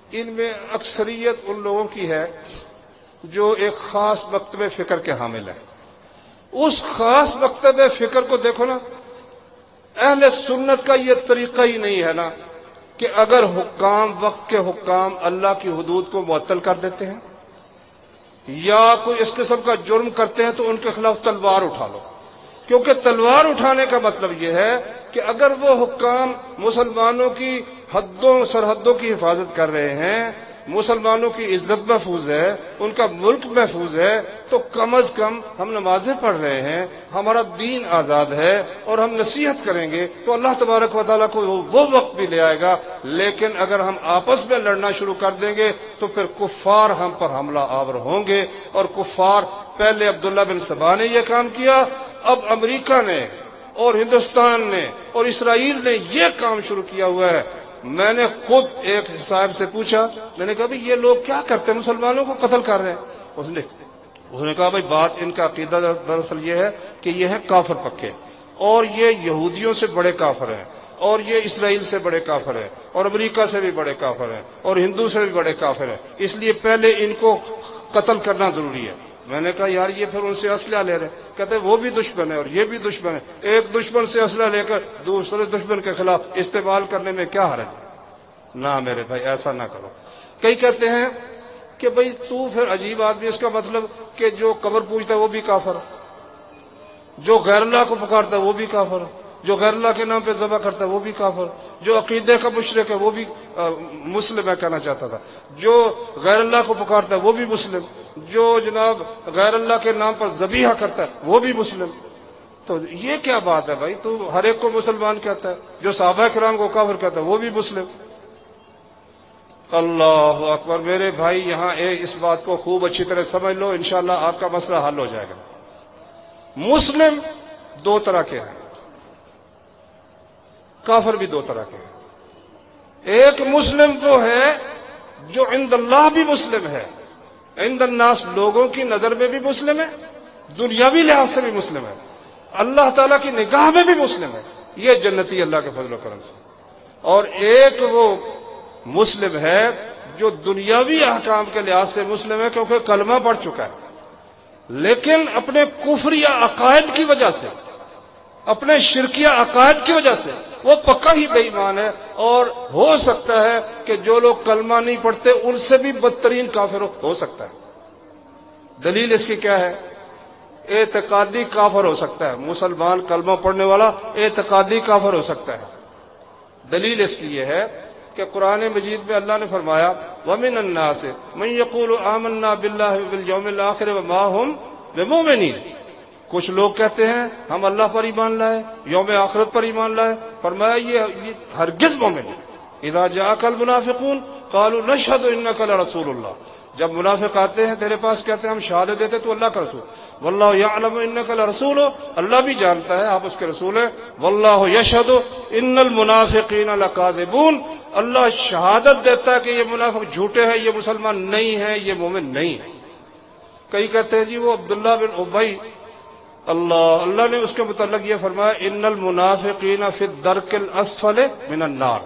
ان میں اکثریت ان لوگوں کی ہے جو ایک خاص مکتب فکر کے حامل ہیں. اس خاص مکتب فکر کو دیکھو نا، اہل سنت کا یہ طریقہ ہی نہیں ہے نا کہ اگر حکام وقت کے حکام اللہ کی حدود کو معطل کر دیتے ہیں یا کوئی اس قسم کا جرم کرتے ہیں تو ان کے خلاف تلوار اٹھا لو. کیونکہ تلوار اٹھانے کا مطلب یہ ہے کہ اگر وہ حکام مسلمانوں کی حدوں سرحدوں کی حفاظت کر رہے ہیں، مسلمانوں کی عزت محفوظ ہے، ان کا ملک محفوظ ہے، تو کم از کم ہم نمازیں پڑھ رہے ہیں، ہمارا دین آزاد ہے اور ہم نصیحت کریں گے تو اللہ تبارک و تعالیٰ کو وہ وقت بھی لے آئے گا. لیکن اگر ہم آپس میں لڑنا شروع کر دیں گے تو پھر کفار ہم پر حملہ آور ہوں گے. اور کفار پہلے عبداللہ بن سبا نے یہ کام کیا، اب امریکہ نے اور ہندوستان نے اور اسرائیل نے یہ کام شروع کیا ہوا ہے. میں نے خود ایک صاحب سے پوچھا، میں نے کہا بھائی یہ لوگ کیا کرتے ہیں، مسلمانوں کو قتل کر رہے ہیں. اس نے اس نے کہا بھائی بات ان کا عقیدہ دراصل یہ ہے کہ یہ ہیں کافر پکے، اور یہ یہودیوں سے بڑے کافر ہیں، اور یہ اسرائیل سے بڑے کافر ہیں، اور امریکہ سے بھی بڑے کافر ہیں، اور ہندو سے بھی بڑے کافر ہیں، اس لیے پہلے ان کو قتل کرنا ضروری ہے. میں نے کہا یار یہ پھر ان سے اسلحہ لے رہے. کہتے وہ بھی دشمن ہے اور یہ بھی دشمن ہے. ایک دشمن سے اسلحہ لے کر دوسرے دشمن کے خلاف استعمال کرنے میں کیا حرج ہے؟ نہ میرے بھائی ایسا نہ کرو. کئی کہتے ہیں کہ بھئی تو پھر عجیب آدمی، اس کا مطلب کہ جو قبر پوجتا ہے وہ بھی کافر، جو غیر اللہ کو پکارتا ہے وہ بھی کافر، جو غیر اللہ کے نام پہ ذبح کرتا ہے وہ بھی کافر، جو عقیدے کا مشرک ہے وہ بھی مسلم. میں کہنا چاہتا تھا جو غیر اللہ کو پکارتا ہے وہ بھی مسلم، جو جناب غیر اللہ کے نام پر ذبیحہ کرتا ہے وہ بھی مسلم. تو یہ کیا بات ہے بھائی؟ تو ہر ایک کو مسلمان کہتا ہے، جو صحابہ کرام کو کافر کہتا ہے وہ بھی مسلم. اللہ اکبر. میرے بھائی یہاں اس بات کو خوب اچھی طرح سمجھ لو، انشاءاللہ آپ کا مسئلہ حل ہو جائے گا. مسلم دو طرح کے ہیں، کافر بھی دو طرح کے ہیں. ایک مسلم وہ ہے جو عند اللہ بھی مسلم ہے، عند الناس لوگوں کی نظر میں بھی مسلم ہے، دنیاوی لحاظ سے بھی مسلم ہے، اللہ تعالیٰ کی نگاہ میں بھی مسلم ہے، یہ جنتی اللہ کے فضل و کرم سے. اور ایک وہ مسلم ہے جو دنیاوی احکام کے لحاظ سے مسلم ہے کیونکہ کلمہ پڑھ چکا ہے، لیکن اپنے کفریہ عقائد کی وجہ سے، اپنے شرکیہ عقائد کی وجہ سے وہ پکا ہی بے ایمان ہے. اور ہو سکتا ہے کہ جو لوگ کلمہ نہیں پڑھتے ان سے بھی بدترین کافر ہو سکتا ہے. دلیل اس کی کیا ہے؟ اعتقادی کافر ہو سکتا ہے. مسلمان کلمہ پڑھنے والا اعتقادی کافر ہو سکتا ہے. دلیل اس کی یہ ہے کہ قرآن مجید میں اللہ نے فرمایا وَمِنَ النَّاسِ مَن يَقُولُ آمَنَّا بِاللَّهِ وَبِالْيَوْمِ الْآخِرِ وَمَا هُمْ بِمُؤْمِنِينَ. کچھ لوگ کہتے ہیں ہم اللہ پر ایمان لائے، یوم آخرت پر ایمان لائے. فرمایا یہ ہرگز مومن نہیں. اذا جاءك المنافقون قالوا نشهد انك لرسول اللہ. جب منافق آتے ہیں تیرے پاس کہتے ہیں ہم شہادت دیتے تو اللہ کا رسول. واللہ یعلم انک لرسول، اللہ بھی جانتا ہے آپ اس کے رسول ہیں. واللہ یشہد ان المنافقین لکاذبون، اللہ شہادت دیتا ہے کہ یہ منافق جھوٹے ہیں، یہ مسلمان نہیں ہیں، یہ مومن نہیں ہے. کئی کہتے ہیں جی وہ عبداللہ بن ابی، اللہ اللہ نے اس کے متعلق یہ فرمایا ان المنافقین فی الدرک الاسفل من النار.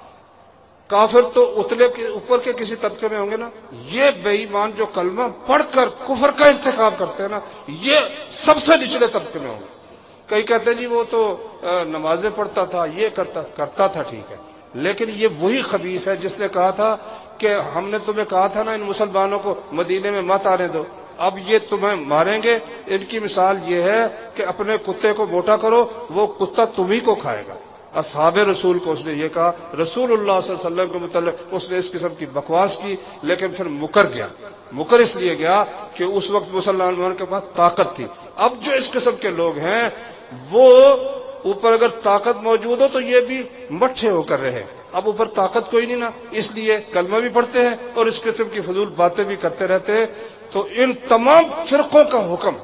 کافر تو اتلے کے اوپر کے کسی طبقے میں ہوں گے نا. یہ بے ایمان جو کلمہ پڑھ کر کفر کا ارتکاب کرتے ہیں نا، یہ سب سے نچلے طبقے میں ہوں گے. کئی کہتے ہیں جی وہ تو نمازیں پڑھتا تھا، یہ کرتا کرتا تھا ٹھیک ہے، لیکن یہ وہی خبیث ہے جس نے کہا تھا کہ ہم نے تمہیں کہا تھا نا ان مسلمانوں کو مدینے میں مت آنے دو، اب یہ تمہیں ماریں گے. ان کی مثال یہ ہے کہ اپنے کتے کو موٹا کرو، وہ کتا تمہیں کو کھائے گا. اصحاب رسول کو اس نے یہ کہا، رسول اللہ صلی اللہ علیہ وسلم کے متعلق اس نے اس قسم کی بکواس کی، لیکن پھر مکر گیا. مکر اس لیے گیا کہ اس وقت مسلمانوں کے پاس طاقت تھی. اب جو اس قسم کے لوگ ہیں وہ اوپر اگر طاقت موجود ہو تو یہ بھی مٹھے ہو کر رہے. اب اوپر طاقت کوئی نہیں نا، اس لیے کلمہ بھی پڑھتے ہیں اور اس قسم کی فضول باتیں بھی کرتے رہتے ہیں. تو ان تمام فرقوں کا حکم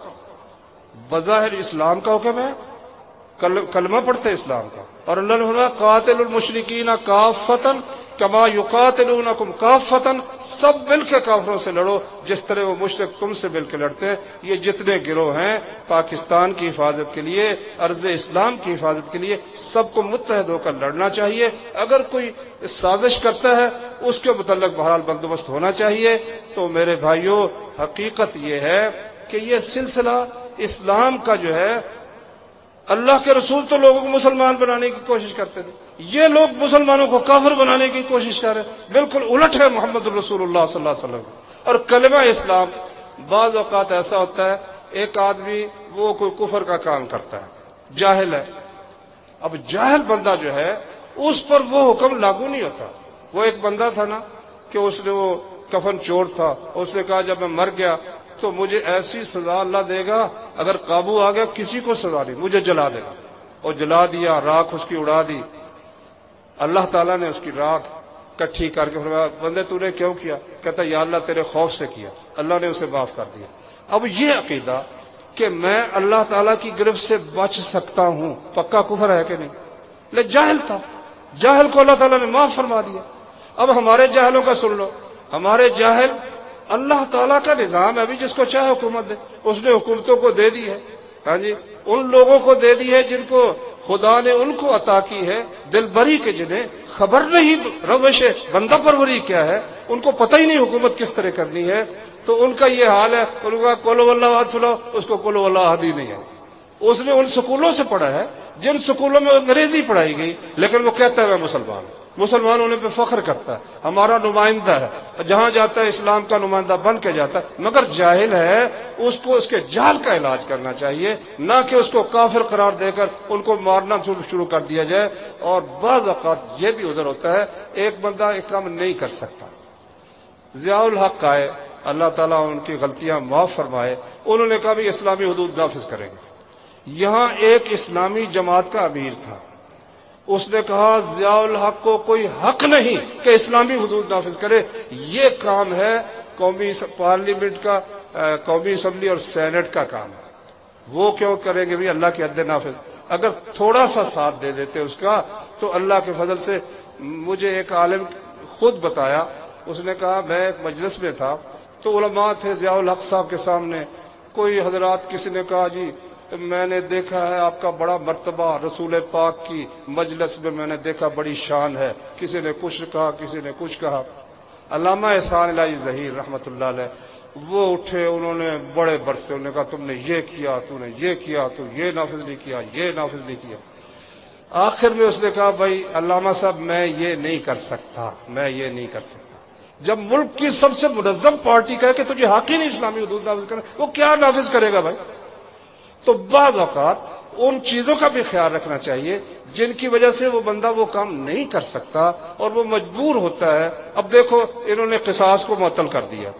بظاہر اسلام کا حکم ہے، کلمہ پڑھتے اسلام کا. اور اللہ نے فرمایا قاتل المشرکین کافۃ، کما یقاتلونکم کافۃ، سب مل کے کافروں سے لڑو جس طرح وہ مشرک تم سے مل کے لڑتے ہیں۔ یہ جتنے گروہ ہیں پاکستان کی حفاظت کے لیے، ارض اسلام کی حفاظت کے لیے، سب کو متحد ہو کر لڑنا چاہیے۔ اگر کوئی سازش کرتا ہے اس کے متعلق بہرحال بندوبست ہونا چاہیے۔ تو میرے بھائیوں، حقیقت یہ ہے کہ یہ سلسلہ اسلام کا جو ہے، اللہ کے رسول تو لوگوں کو مسلمان بنانے کی کوشش کرتے تھے، یہ لوگ مسلمانوں کو کافر بنانے کی کوشش کر رہے ہیں۔ بالکل الٹ ہے محمد الرسول اللہ صلی اللہ علیہ وسلم۔ اور کلمہ اسلام بعض اوقات ایسا ہوتا ہے، ایک آدمی وہ کوئی کفر کا کام کرتا ہے، جاہل ہے، اب جاہل بندہ جو ہے اس پر وہ حکم لاگو نہیں ہوتا۔ وہ ایک بندہ تھا نا کہ اس نے وہ کفن چور تھا، اس نے کہا جب میں مر گیا تو مجھے ایسی سزا اللہ دے گا، اگر قابو آ گیا کسی کو سزا نہیں، مجھے جلا دے گا۔ اور جلا دیا، راکھ اس کی اڑا دی۔ اللہ تعالیٰ نے اس کی راکھ کٹھی کر کے فرمایا بندے تو نے کیوں کیا؟ کہتا یا اللہ تیرے خوف سے کیا، اللہ نے اسے معاف کر دیا۔ اب یہ عقیدہ کہ میں اللہ تعالیٰ کی گرفت سے بچ سکتا ہوں، پکا کفر ہے کہ نہیں؟ لیکن جاہل تھا، جاہل کو اللہ تعالیٰ نے معاف فرما دیا۔ اب ہمارے جاہلوں کا سن لو، ہمارے جاہل، اللہ تعالیٰ کا نظام ہے، ابھی جس کو چاہے حکومت دے، اس نے حکومتوں کو دے دی ہے، ہاں جی، ان لوگوں کو دے دی ہے جن کو خدا نے ان کو عطا کی ہے دل بری کے، جنہیں خبر نہیں روش بندہ پروری کیا ہے، ان کو پتہ ہی نہیں حکومت کس طرح کرنی ہے، تو ان کا یہ حال ہے۔ ان کا قل ہو اللہ احد سناؤ، اس کو قل ہو اللہ احد ہی نہیں ہے۔ اس نے ان سکولوں سے پڑھا ہے جن سکولوں میں انگریزی پڑھائی گئی، لیکن وہ کہتا ہے میں مسلمان ہوں، مسلمان ہونے پہ فخر کرتا ہے، ہمارا نمائندہ ہے، جہاں جاتا ہے اسلام کا نمائندہ بن کے جاتا ہے، مگر جاہل ہے۔ اس کو اس کے جہل کا علاج کرنا چاہیے، نہ کہ اس کو کافر قرار دے کر ان کو مارنا شروع کر دیا جائے۔ اور بعض اوقات یہ بھی عذر ہوتا ہے، ایک بندہ ایک کام نہیں کر سکتا، ضیاء الحق آئے، اللہ تعالیٰ ان کی غلطیاں معاف فرمائے، انہوں نے کہا بھی اسلامی حدود نافذ کریں گے۔ یہاں ایک اسلامی جماعت کا امیر تھا، اس نے کہا ضیاء الحق کو کوئی حق نہیں کہ اسلامی حدود نافذ کرے، یہ کام ہے قومی پارلیمنٹ کا، قومی اسمبلی اور سینٹ کا کام ہے، وہ کیوں کریں گے بھی اللہ کی حد نافذ؟ اگر تھوڑا سا ساتھ دے دیتے اس کا تو اللہ کے فضل سے۔ مجھے ایک عالم خود بتایا، اس نے کہا میں ایک مجلس میں تھا تو علماء تھے ضیاء الحق صاحب کے سامنے، کوئی حضرات کسی نے کہا جی میں نے دیکھا ہے آپ کا بڑا مرتبہ رسول پاک کی مجلس میں، میں نے دیکھا بڑی شان ہے، کسی نے کچھ کہا، کسی نے کچھ کہا۔ علامہ احسان الہی ظہیر رحمۃ اللہ علیہ وہ اٹھے، انہوں نے بڑے برسے، انہوں نے کہا تم نے یہ کیا، تو نے یہ کیا، تو یہ نافذ نہیں کیا، یہ نافذ نہیں کیا۔ آخر میں اس نے کہا بھائی علامہ صاحب میں یہ نہیں کر سکتا، میں یہ نہیں کر سکتا۔ جب ملک کی سب سے منظم پارٹی کہے کہ تجھے حق ہی نہیں اسلامی حدود نافذ کرنا، وہ کیا نافذ کرے گا بھائی؟ تو بعض اوقات ان چیزوں کا بھی خیال رکھنا چاہیے جن کی وجہ سے وہ بندہ وہ کام نہیں کر سکتا اور وہ مجبور ہوتا ہے۔ اب دیکھو انہوں نے قصاص کو معطل کر دیا،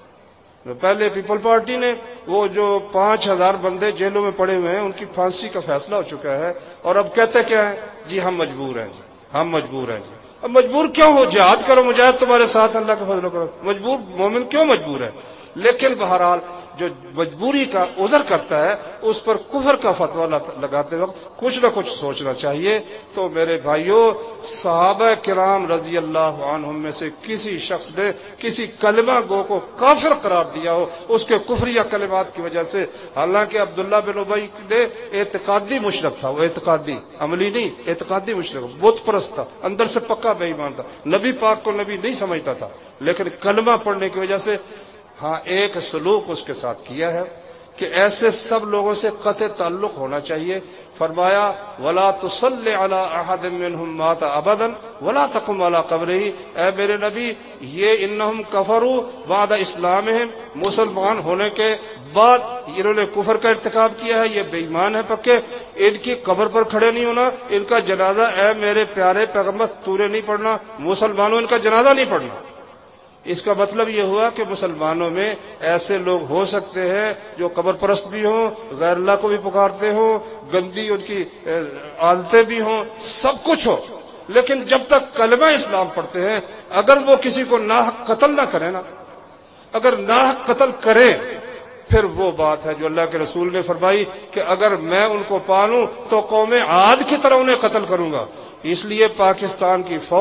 پہلے پیپل پارٹی نے وہ جو پانچ ہزار بندے جیلوں میں پڑے ہوئے ہیں ان کی پھانسی کا فیصلہ ہو چکا ہے، اور اب کہتے کیا ہے جی ہم مجبور ہیں، جی ہم مجبور ہیں۔ جی اب مجبور کیوں ہو؟ جہاد کرو، مجاہد تمہارے ساتھ، اللہ کا فضل کرو، مجبور مومن کیوں مجبور ہے؟ لیکن بہرحال جو مجبوری کا عذر کرتا ہے اس پر کفر کا فتویٰ لگاتے وقت کچھ نہ کچھ سوچنا چاہیے۔ تو میرے بھائیوں، صحابہ کرام رضی اللہ عنہم میں سے کسی شخص نے کسی کلمہ گو کو کافر قرار دیا ہو اس کے کفریہ کلمات کی وجہ سے، حالانکہ عبداللہ بن ابی نے اعتقادی مشرک تھا، وہ اعتقادی عملی نہیں، اعتقادی مشرک، بت پرست تھا، اندر سے پکا بے ایمان تھا، نبی پاک کو نبی نہیں سمجھتا تھا، لیکن کلمہ پڑھنے کی وجہ سے ہاں ایک سلوک اس کے ساتھ کیا ہے کہ ایسے سب لوگوں سے قطع تعلق ہونا چاہیے۔ فرمایا وَلَا تُصَلِّ عَلَىٰ أَحَدٍ مِّنْهُمْ مَاتَ أَبَدًا وَلَا تَقُمْ عَلَىٰ قَبْرِهِ، اے میرے نبی یہ انہم کفروا بعد اسلامہم، مسلمان ہونے کے بعد انہوں نے کفر کا ارتکاب کیا ہے، یہ بے ایمان ہے پکے، ان کی قبر پر کھڑے نہیں ہونا، ان کا جنازہ اے میرے پیارے پیغمبر تو نے نہیں پڑھنا، مسلمانوں ان کا جنازہ نہیں پڑھنا۔ اس کا مطلب یہ ہوا کہ مسلمانوں میں ایسے لوگ ہو سکتے ہیں جو قبر پرست بھی ہوں، غیر اللہ کو بھی پکارتے ہوں، گندی ان کی عادتیں بھی ہوں، سب کچھ ہو، لیکن جب تک کلمہ اسلام پڑھتے ہیں، اگر وہ کسی کو ناحق قتل نہ کرے نا، اگر ناحق قتل کرے پھر وہ بات ہے جو اللہ کے رسول نے فرمائی کہ اگر میں ان کو پالوں تو قوم عاد کی طرح انہیں قتل کروں گا۔ اس لیے پاکستان کی فوج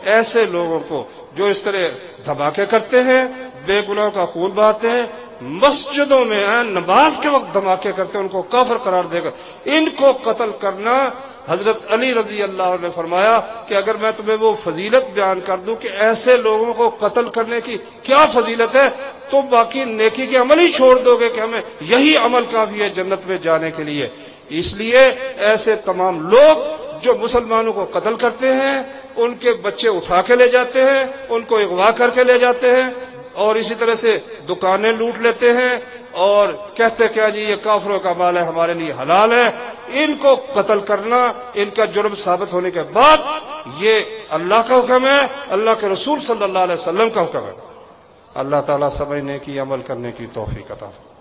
ایسے لوگوں کو جو اس طرح دھماکے کرتے ہیں، بے گناہوں کا خون بہاتے ہیں، مسجدوں میں نماز کے وقت دھماکے کرتے ہیں، ان کو کافر قرار دے گا، ان کو قتل کرنا، حضرت علی رضی اللہ عنہ نے فرمایا کہ اگر میں تمہیں وہ فضیلت بیان کر دوں کہ ایسے لوگوں کو قتل کرنے کی کیا فضیلت ہے، تو باقی نیکی کے عمل ہی چھوڑ دو گے کہ ہمیں یہی عمل کافی ہے جنت میں جانے کے لیے۔ اس لیے ایسے تمام لوگ جو مسلمانوں کو قتل کرتے ہیں، ان کے بچے اٹھا کے لے جاتے ہیں، ان کو اغوا کر کے لے جاتے ہیں، اور اسی طرح سے دکانیں لوٹ لیتے ہیں اور کہتے کیا جی یہ کافروں کا مال ہے، ہمارے لیے حلال ہے، ان کو قتل کرنا ان کا جرم ثابت ہونے کے بعد یہ اللہ کا حکم ہے، اللہ کے رسول صلی اللہ علیہ وسلم کا حکم ہے۔ اللہ تعالیٰ سمجھنے کی، عمل کرنے کی توفیق عطا فرمائے۔